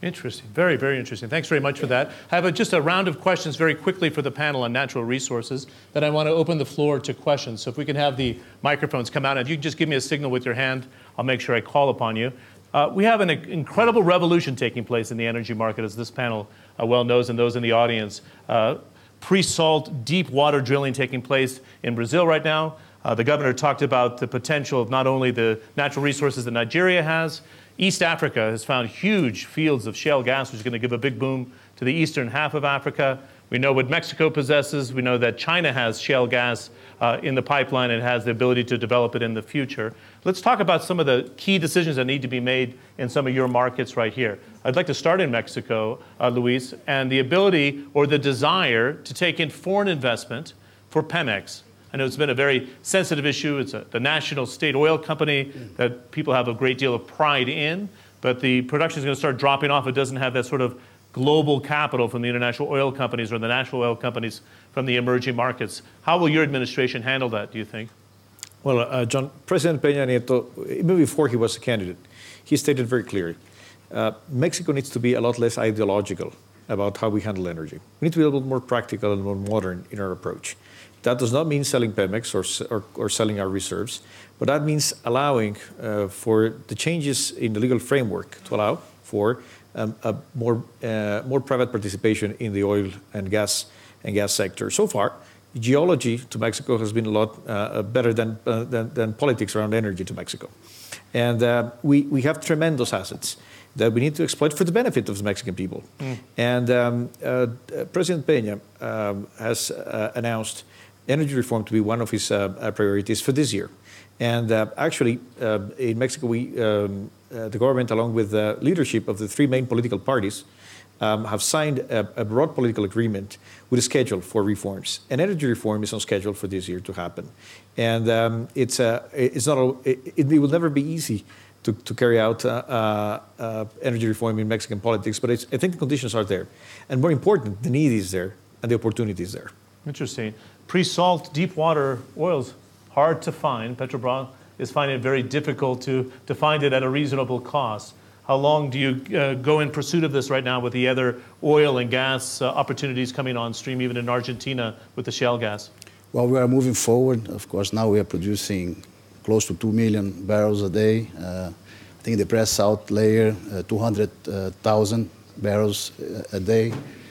Interesting. Very, very interesting. Thanks very much for that. I have a, just a round of questions very quickly for the panel on natural resources. Then I want to open the floor to questions. So if we can have the microphones come out. If you can just give me a signal with your hand, I'll make sure I call upon you. Uh, we have an incredible revolution taking place in the energy market, as this panel uh, well knows, and those in the audience. Uh, pre-salt, deep water drilling taking place in Brazil right now. Uh, the governor talked about the potential of not only the natural resources that Nigeria has. East Africa has found huge fields of shale gas, which is going to give a big boom to the eastern half of Africa. We know what Mexico possesses. We know that China has shale gas uh, in the pipeline and has the ability to develop it in the future. Let's talk about some of the key decisions that need to be made in some of your markets right here. I'd like to start in Mexico, uh, Luis, and the ability or the desire to take in foreign investment for Pemex. I know it's been a very sensitive issue. It's a, the national state oil company that people have a great deal of pride in, but the production is going to start dropping off. It doesn't have that sort of global capital from the international oil companies or the national oil companies from the emerging markets. How will your administration handle that, do you think? Well, uh, John, President Peña Nieto, even before he was a candidate, he stated very clearly, uh, Mexico needs to be a lot less ideological about how we handle energy. We need to be a little more practical and more modern in our approach. That does not mean selling Pemex or, or, or selling our reserves, but that means allowing uh, for the changes in the legal framework to allow for um, a more, uh, more private participation in the oil and gas and gas sector. So far, geology to Mexico has been a lot uh, better than, uh, than, than politics around energy to Mexico. And uh, we, we have tremendous assets that we need to exploit for the benefit of the Mexican people. Mm. And um, uh, President Peña um, has uh, announced energy reform to be one of his uh, priorities for this year. And uh, actually, uh, in Mexico, we, um, uh, the government, along with the leadership of the three main political parties, um, have signed a, a broad political agreement with a schedule for reforms. And energy reform is on schedule for this year to happen. And um, it's, uh, it's not a, it, it will never be easy to, to carry out uh, uh, uh, energy reform in Mexican politics, but it's, I think the conditions are there. And more important, the need is there and the opportunity is there. Interesting. Pre-salt, deep water oils, hard to find. Petrobras is finding it very difficult to, to find it at a reasonable cost. How long do you uh, go in pursuit of this right now with the other oil and gas uh, opportunities coming on stream, even in Argentina with the shale gas? Well, we are moving forward. Of course, now we are producing close to two million barrels a day. Uh, I think the pre-salt layer, uh, two hundred thousand barrels a day.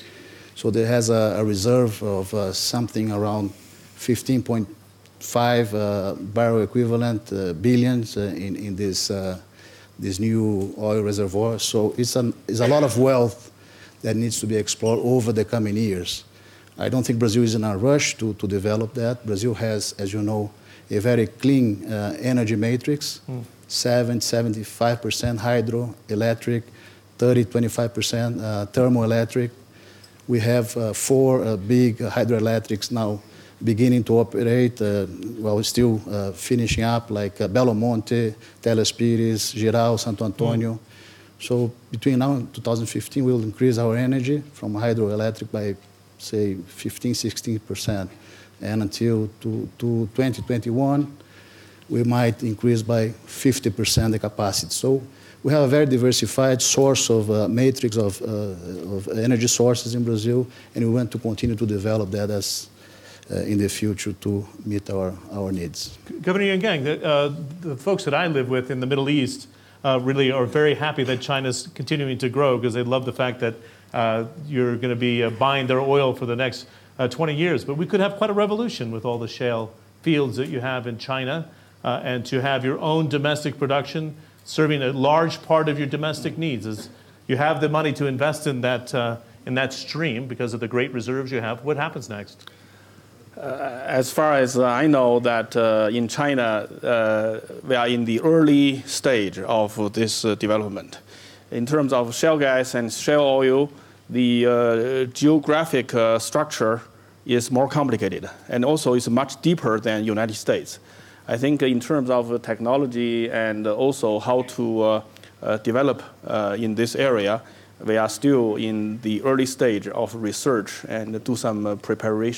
So there has a, a reserve of uh, something around fifteen point five uh, barrel equivalent uh, billions uh, in, in this, uh, this new oil reservoir. So it's, an, it's a lot of wealth that needs to be explored over the coming years. I don't think Brazil is in a rush to, to develop that. Brazil has, as you know, a very clean uh, energy matrix, mm. seventy, seventy-five percent hydroelectric, thirty, twenty-five percent uh, thermoelectric. We have uh, four uh, big hydroelectrics now beginning to operate, uh, well, still uh, finishing up, like uh, Belo Monte, Telespires, Giral, Santo Antonio. Mm. So between now and two thousand fifteen, we'll increase our energy from hydroelectric by, say, fifteen, sixteen percent. And until to, to twenty twenty-one, we might increase by fifty percent the capacity. So we have a very diversified source of uh, matrix of, uh, of energy sources in Brazil, and we want to continue to develop that as uh, in the future to meet our, our needs. Governor Yang, the, uh, the folks that I live with in the Middle East uh, really are very happy that China's continuing to grow because they love the fact that uh, you're going to be uh, buying their oil for the next uh, twenty years. But we could have quite a revolution with all the shale fields that you have in China uh, and to have your own domestic production serving a large part of your domestic needs. As you have the money to invest in that, uh, in that stream because of the great reserves you have. What happens next? Uh, as far as I know, that uh, in China, uh, we are in the early stage of this uh, development. In terms of shale gas and shale oil, the uh, geographic uh, structure is more complicated, and also is much deeper than United States. I think in terms of technology and also how to uh, uh, develop uh, in this area, we are still in the early stage of research and do some uh, preparation.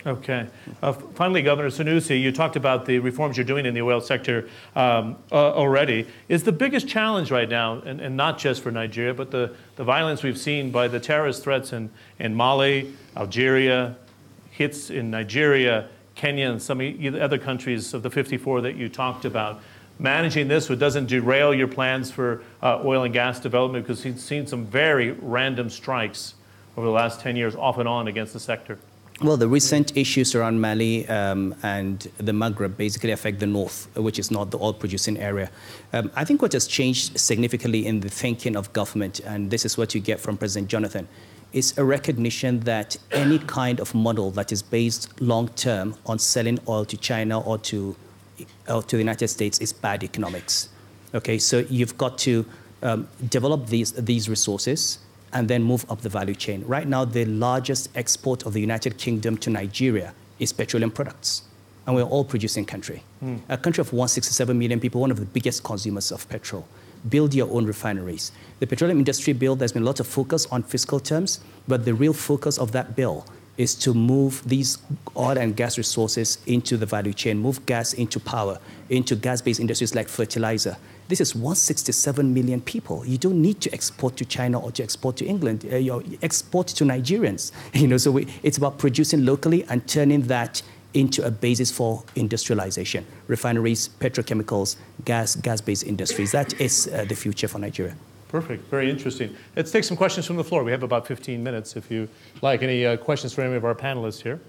Okay. Uh, finally, Governor Sanusi, you talked about the reforms you're doing in the oil sector um, uh, already. Is the biggest challenge right now, and, and not just for Nigeria, but the, the violence we've seen by the terrorist threats in, in Mali, Algeria, hits in Nigeria, Kenya, and some of the other countries of the fifty-four that you talked about? Managing this so it doesn't derail your plans for uh, oil and gas development, because you've seen some very random strikes over the last ten years off and on against the sector. Well, the recent issues around Mali um, and the Maghreb basically affect the north, which is not the oil-producing area. Um, I think what has changed significantly in the thinking of government, and this is what you get from President Jonathan, is a recognition that any kind of model that is based long-term on selling oil to China or to, or to the United States is bad economics. Okay, so you've got to um, develop these, these resources and then move up the value chain. Right now, the largest export of the United Kingdom to Nigeria is petroleum products. And we're all producing country. Mm. A country of one hundred sixty-seven million people, one of the biggest consumers of petrol. Build your own refineries. The petroleum industry bill, there's been a lot of focus on fiscal terms, but the real focus of that bill is to move these oil and gas resources into the value chain, move gas into power, into gas-based industries like fertilizer. This is one hundred sixty-seven million people. You don't need to export to China or to export to England. Uh, you export to Nigerians. You know, so we, it's about producing locally and turning that into a basis for industrialization. Refineries, petrochemicals, gas, gas-based industries. That is uh, the future for Nigeria. Perfect. Very interesting. Let's take some questions from the floor. We have about fifteen minutes if you like. Any uh, questions for any of our panelists here?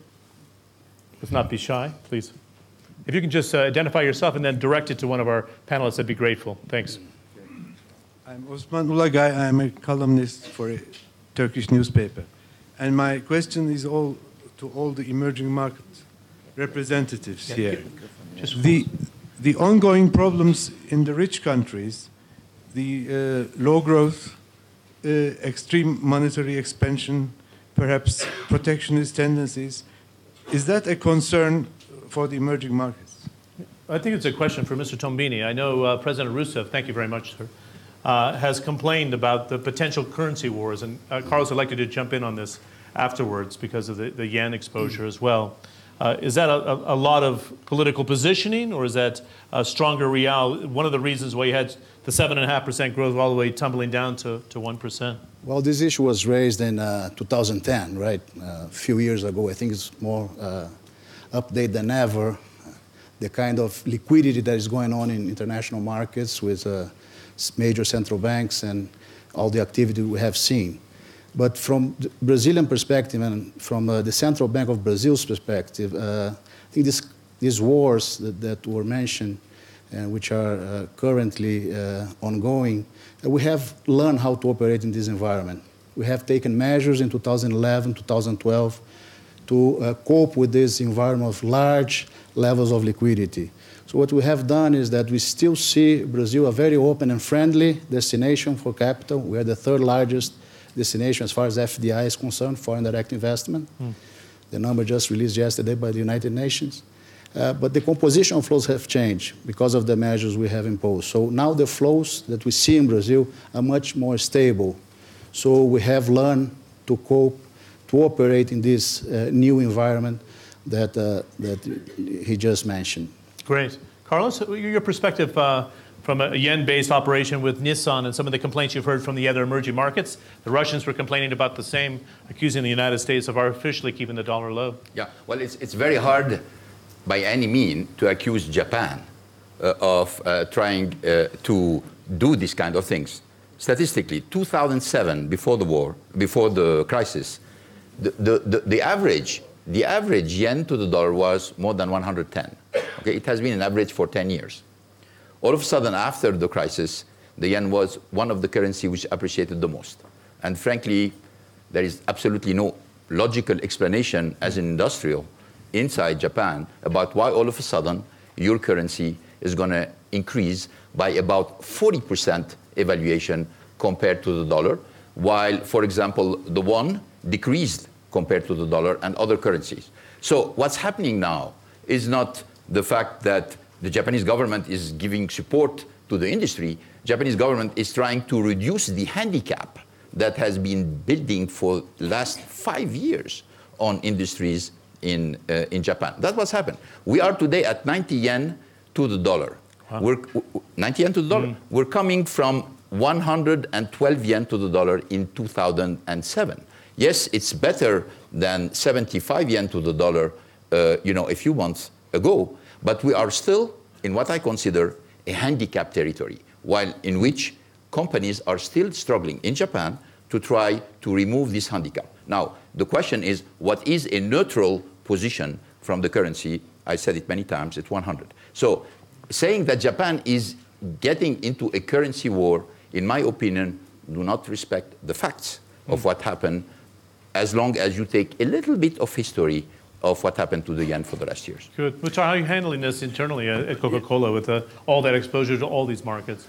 If not, be shy, please. If you can just uh, identify yourself and then direct it to one of our panelists, I'd be grateful. Thanks. I'm Osman Ulagay. I'm a columnist for a Turkish newspaper. And my question is all to all the emerging market representatives here. Just the, the ongoing problems in the rich countries, the uh, low growth, uh, extreme monetary expansion, perhaps protectionist tendencies, is that a concern for the emerging markets? I think it's a question for Mister Tombini. I know uh, President Rousseff, thank you very much, sir, uh, has complained about the potential currency wars. And uh, Carlos, I'd like you to jump in on this afterwards because of the, the yen exposure as well. Uh, is that a, a lot of political positioning, or is that a stronger real? One of the reasons why you had the seven point five percent growth all the way tumbling down to, to one percent? Well, this issue was raised in uh, two thousand ten, right? Uh, a few years ago. I think it's more uh, updated than ever. The kind of liquidity that is going on in international markets with uh, major central banks and all the activity we have seen. But from the Brazilian perspective and from uh, the Central Bank of Brazil's perspective, uh, I think this, these wars that, that were mentioned, uh, which are uh, currently uh, ongoing, uh, we have learned how to operate in this environment. We have taken measures in two thousand eleven, two thousand twelve to uh, cope with this environment of large levels of liquidity. So what we have done is that we still see Brazil a very open and friendly destination for capital. We are the third largest destination as far as F D I is concerned, foreign direct investment. Mm. The number just released yesterday by the United Nations. Uh, but the composition of flows have changed because of the measures we have imposed. So now the flows that we see in Brazil are much more stable. So we have learned to cope, to operate in this uh, new environment that, uh, that he just mentioned. Great. Carlos, your perspective uh, from a yen-based operation with Nissan and some of the complaints you've heard from the other emerging markets. The Russians were complaining about the same, accusing the United States of artificially keeping the dollar low. Yeah, well, it's, it's very hard by any means to accuse Japan uh, of uh, trying uh, to do these kind of things. Statistically, two thousand seven, before the war, before the crisis, the, the, the, the average the average yen to the dollar was more than one hundred ten. Okay, it has been an average for ten years. All of a sudden, after the crisis, the yen was one of the currencies which appreciated the most. And frankly, there is absolutely no logical explanation as an industrial inside Japan about why all of a sudden your currency is going to increase by about forty percent evaluation compared to the dollar, while, for example, the won decreased compared to the dollar and other currencies. So what's happening now is not the fact that the Japanese government is giving support to the industry. Japanese government is trying to reduce the handicap that has been building for the last five years on industries in, uh, in Japan. That's what's happened. We are today at ninety yen to the dollar. Wow. We're, ninety yen to the dollar. Mm. We're coming from one hundred twelve yen to the dollar in two thousand seven. Yes, it's better than seventy-five yen to the dollar, uh, you know, a few months ago, but we are still in what I consider a handicapped territory, while in which companies are still struggling in Japan to try to remove this handicap. Now, the question is, what is a neutral position from the currency? I said it many times, it's one hundred. So saying that Japan is getting into a currency war, in my opinion, do not respect the facts mm. of what happened, as long as you take a little bit of history of what happened to the yen for the last years. Good. Muhtar, how are you handling this internally at Coca-Cola with uh, all that exposure to all these markets?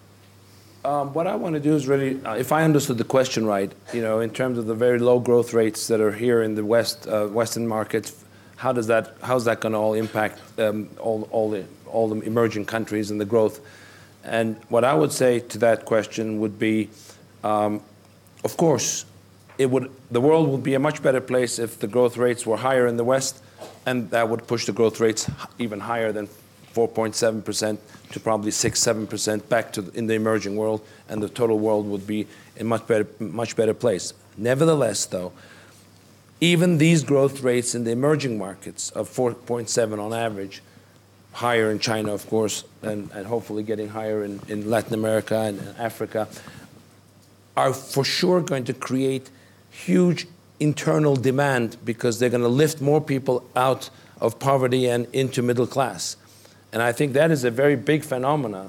Um, what I want to do is really, uh, if I understood the question right, you know, in terms of the very low growth rates that are here in the West, uh, Western markets, how does that, how's that going to all impact um, all, all, the, all the emerging countries and the growth? And what I would say to that question would be, um, of course, it would, the world would be a much better place if the growth rates were higher in the West, and that would push the growth rates even higher than four point seven percent to probably six, seven percent back to the, in the emerging world, and the total world would be a much better, much better place. Nevertheless, though, even these growth rates in the emerging markets of four point seven on average, higher in China, of course, and, and hopefully getting higher in, in Latin America and Africa, are for sure going to create huge internal demand, because they're going to lift more people out of poverty and into middle class. And I think that is a very big phenomenon.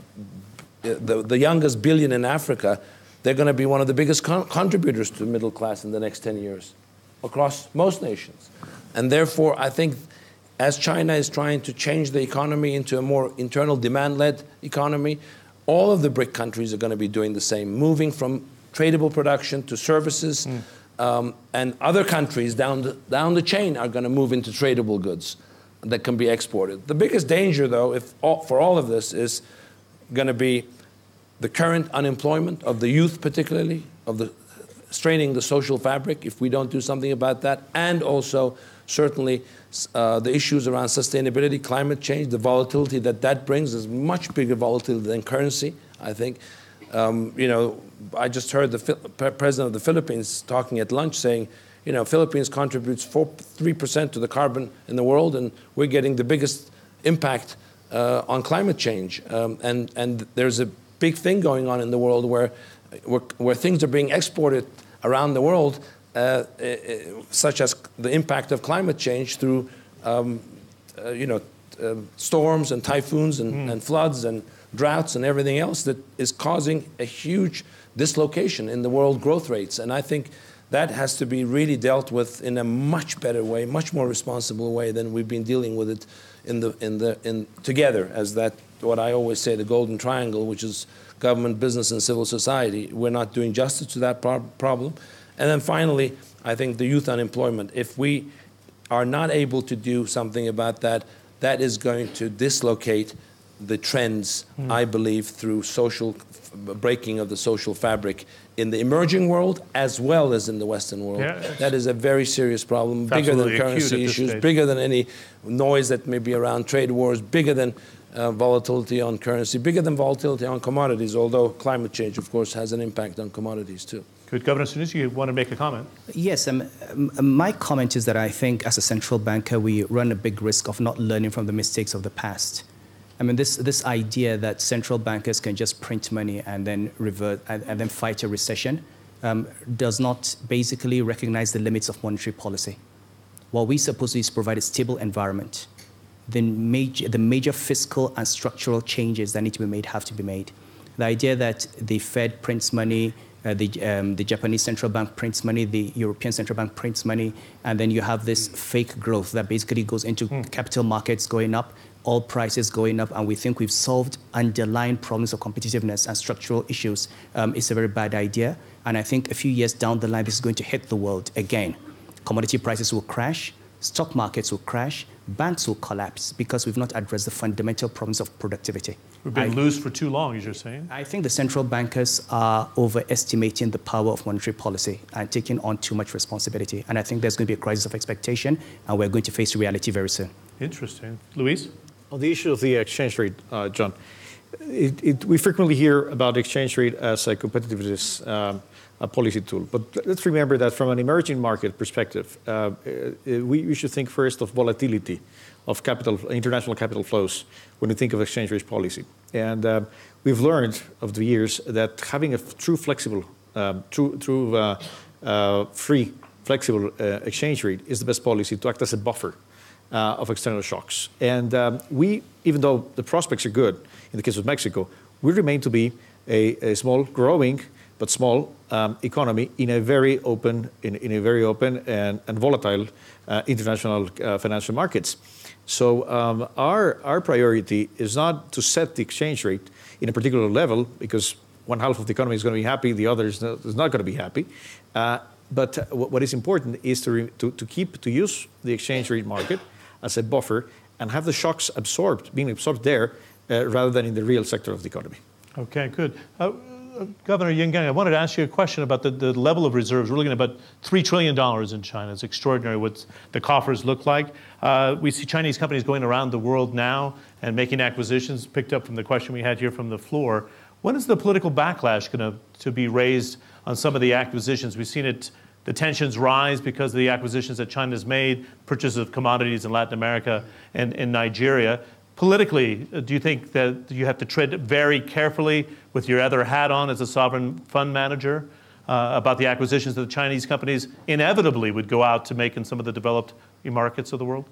The, the youngest billion in Africa, they're going to be one of the biggest con contributors to the middle class in the next ten years across most nations. And therefore, I think as China is trying to change the economy into a more internal demand-led economy, all of the BRIC countries are going to be doing the same, moving from tradable production to services. Mm. Um, and other countries down the, down the chain are going to move into tradable goods that can be exported. The biggest danger, though, if all, for all of this is going to be the current unemployment of the youth, particularly, of the straining the social fabric, if we don't do something about that, and also certainly uh, the issues around sustainability, climate change, the volatility that that brings is much bigger volatility than currency, I think. Um, you know, I just heard the president of the Philippines talking at lunch saying, you know, Philippines contributes four, three percent to the carbon in the world, and we're getting the biggest impact uh, on climate change. Um, and, and there's a big thing going on in the world where, where, where things are being exported around the world, uh, uh, such as the impact of climate change through, um, uh, you know, uh, storms and typhoons and, mm. and floods and droughts and everything else that is causing a huge dislocation in the world growth rates. And I think that has to be really dealt with in a much better way, much more responsible way than we've been dealing with it in the, in the, in, together as that, what I always say, the golden triangle, which is government, business, and civil society. We're not doing justice to that pro problem. And then finally, I think the youth unemployment. If we are not able to do something about that, that is going to dislocate the trends, mm. I believe, through social breaking of the social fabric in the emerging world as well as in the Western world. Yeah, that is a very serious problem, bigger than currency issues, stage. bigger than any noise that may be around trade wars, bigger than uh, volatility on currency, bigger than volatility on commodities, although climate change, of course, has an impact on commodities too. Good. Governor Sanusi, you want to make a comment? Yes, um, um, my comment is that I think as a central banker, we run a big risk of not learning from the mistakes of the past. I mean, this, this idea that central bankers can just print money and then revert and, and then fight a recession um, does not basically recognize the limits of monetary policy. What we're supposed to do is provide a stable environment. The major, the major fiscal and structural changes that need to be made have to be made. The idea that the Fed prints money, uh, the, um, the Japanese central bank prints money, the European central bank prints money, and then you have this fake growth that basically goes into mm. capital markets going up, all prices going up, and we think we've solved underlying problems of competitiveness and structural issues, um, is a very bad idea. And I think a few years down the line, this is going to hit the world again. Commodity prices will crash. stock markets will crash, banks will collapse because we've not addressed the fundamental problems of productivity. We've been I, loose for too long, as you're saying. I think the central bankers are overestimating the power of monetary policy and taking on too much responsibility. And I think there's going to be a crisis of expectation, and we're going to face reality very soon. Interesting. Luis? On the issue of the exchange rate, uh, John, it, it, we frequently hear about the exchange rate as a competitiveness um, a policy tool. But let's remember that from an emerging market perspective, uh, we, we should think first of volatility of capital, international capital flows when we think of exchange rate policy. And uh, we've learned over the years that having a true flexible, um, true, true uh, uh, free, flexible uh, exchange rate is the best policy to act as a buffer uh, of external shocks. And um, we, even though the prospects are good, in the case of Mexico, we remain to be a, a small, growing, but small um, economy in a very open, in, in a very open and, and volatile uh, international uh, financial markets. So um, our, our priority is not to set the exchange rate in a particular level, because one half of the economy is going to be happy, the other is not, is not going to be happy. Uh, but uh, what is important is to, re, to, to keep, to use the exchange rate market as a buffer and have the shocks absorbed, being absorbed there, uh, rather than in the real sector of the economy. Okay, good. Uh, Governor Yinggang, I wanted to ask you a question about the, the level of reserves. We're looking at about three trillion dollars in China. It's extraordinary what the coffers look like. Uh, we see Chinese companies going around the world now and making acquisitions, picked up from the question we had here from the floor. When is the political backlash going to, to be raised on some of the acquisitions? We've seen it, the tensions rise because of the acquisitions that China's made, purchase of commodities in Latin America and in Nigeria. Politically, do you think that you have to tread very carefully with your other hat on as a sovereign fund manager uh, about the acquisitions that the Chinese companies inevitably would go out to make in some of the developed markets of the world?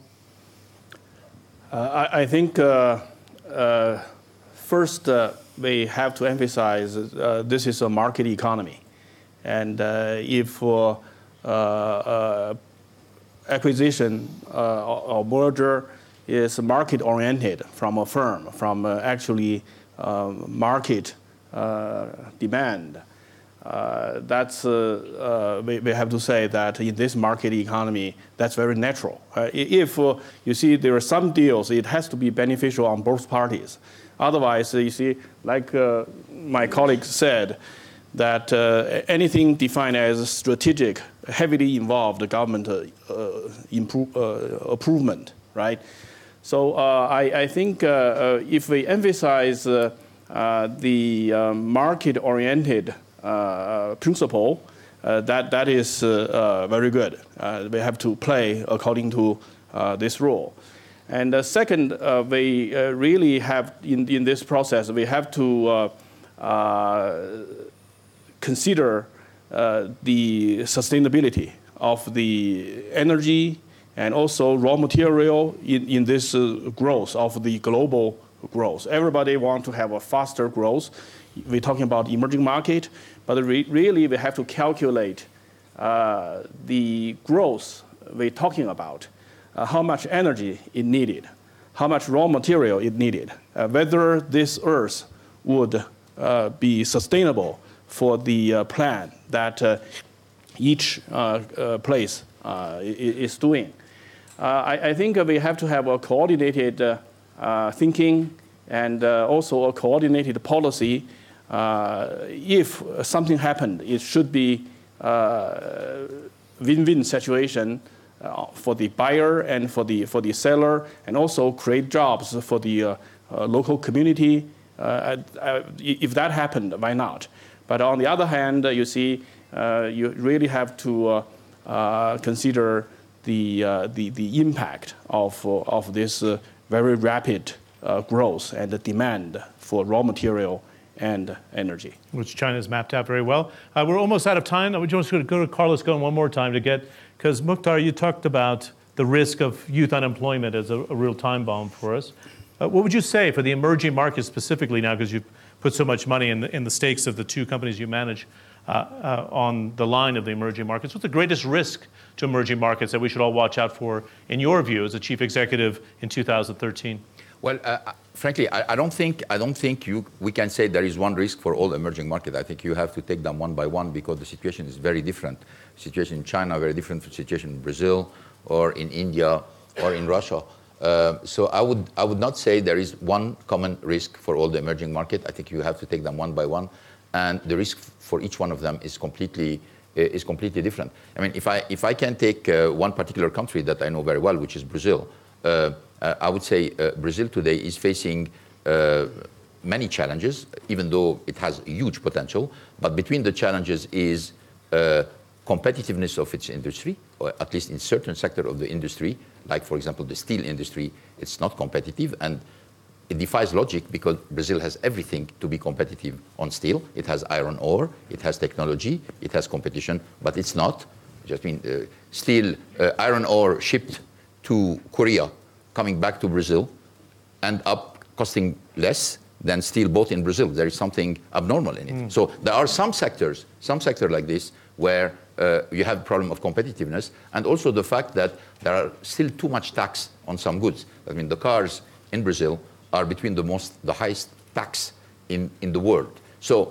Uh, I, I think uh, uh, first uh, we have to emphasize uh, this is a market economy. And uh, if uh, uh, acquisition uh, or merger is market-oriented from a firm, from uh, actually uh, market uh, demand. Uh, that's, uh, uh, we, we have to say that in this market economy, that's very natural. Uh, if uh, you see there are some deals, it has to be beneficial on both parties. Otherwise, uh, you see, like uh, my colleague said, that uh, anything defined as strategic, heavily involved government uh, uh, improve, uh, improvement, right? So uh, I, I think uh, uh, if we emphasize uh, uh, the uh, market-oriented uh, principle, uh, that, that is uh, uh, very good. Uh, we have to play according to uh, this rule. And uh, second, uh, we uh, really have, in, in this process, we have to uh, uh, consider uh, the sustainability of the energy and also raw material in, in this uh, growth of the global growth. Everybody wants to have a faster growth. We're talking about emerging market, but re really we have to calculate uh, the growth we're talking about, uh, how much energy it needed, how much raw material it needed, uh, whether this earth would uh, be sustainable for the uh, plan that uh, each uh, uh, place uh, is doing. Uh, I, I think we have to have a coordinated uh, uh, thinking and uh, also a coordinated policy. Uh, if something happened, it should be a win-win situation uh, for the buyer and for the, for the seller, and also create jobs for the uh, uh, local community. Uh, uh, if that happened, why not? But on the other hand, uh, you see, uh, you really have to uh, uh, consider The, uh, the, the impact of, uh, of this uh, very rapid uh, growth and the demand for raw material and energy. Which China's mapped out very well. Uh, we're almost out of time. We just want to go to Carlos Ghosn one more time to get, because Muhtar, you talked about the risk of youth unemployment as a, a real time bomb for us. Uh, what would you say for the emerging markets specifically now, because you've put so much money in the, in the stakes of the two companies you manage uh, uh, on the line of the emerging markets? What's the greatest risk to emerging markets that we should all watch out for, in your view, as a chief executive in two thousand thirteen? Well, uh, frankly, I, I don't think I don't think you we can say there is one risk for all emerging markets. I think you have to take them one by one, because the situation is very different. The situation in China, very different from the situation in Brazil, or in India or in Russia. Uh, so I would, I would not say there is one common risk for all the emerging market. I think you have to take them one by one, and the risk for each one of them is completely, uh, is completely different. I mean, if I, if I can take uh, one particular country that I know very well, which is Brazil, uh, uh, I would say uh, Brazil today is facing uh, many challenges, even though it has huge potential. But between the challenges is uh, competitiveness of its industry, or at least in certain sector of the industry, like, for example, the steel industry, it's not competitive, and it defies logic because Brazil has everything to be competitive on steel. It has iron ore, it has technology, it has competition, but it's not. Just mean uh, steel, uh, iron ore shipped to Korea, coming back to Brazil, end up costing less than steel bought in Brazil. There is something abnormal in it. Mm. So there are some sectors, some sector like this, where uh, you have a problem of competitiveness, and also the fact that there are still too much tax on some goods. I mean, the cars in Brazil are between the most, the highest tax in, in the world. So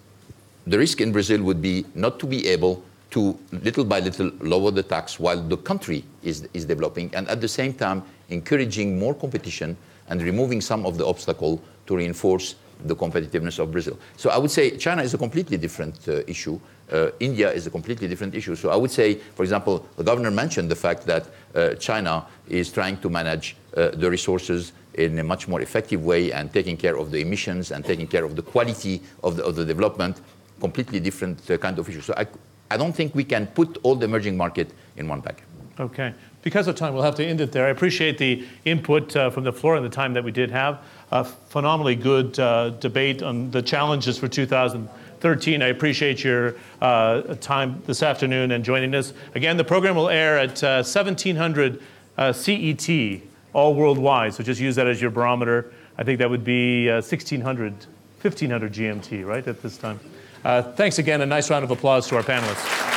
the risk in Brazil would be not to be able to, little by little, lower the tax while the country is, is developing, and at the same time encouraging more competition and removing some of the obstacle to reinforce the competitiveness of Brazil. So I would say China is a completely different uh, issue. Uh, India is a completely different issue. So I would say, for example, the governor mentioned the fact that uh, China is trying to manage uh, the resources in a much more effective way and taking care of the emissions and taking care of the quality of the, of the development, completely different uh, kind of issue. So I, I don't think we can put all the emerging market in one bag. Okay. Because of time, we'll have to end it there. I appreciate the input uh, from the floor and the time that we did have. A phenomenally good uh, debate on the challenges for two thousand thirteen. I appreciate your uh, time this afternoon and joining us. Again, the program will air at uh, seventeen hundred uh, C E T, all worldwide. So just use that as your barometer. I think that would be uh, sixteen hundred, fifteen hundred G M T, right, at this time. Uh, thanks again. A nice round of applause to our panelists.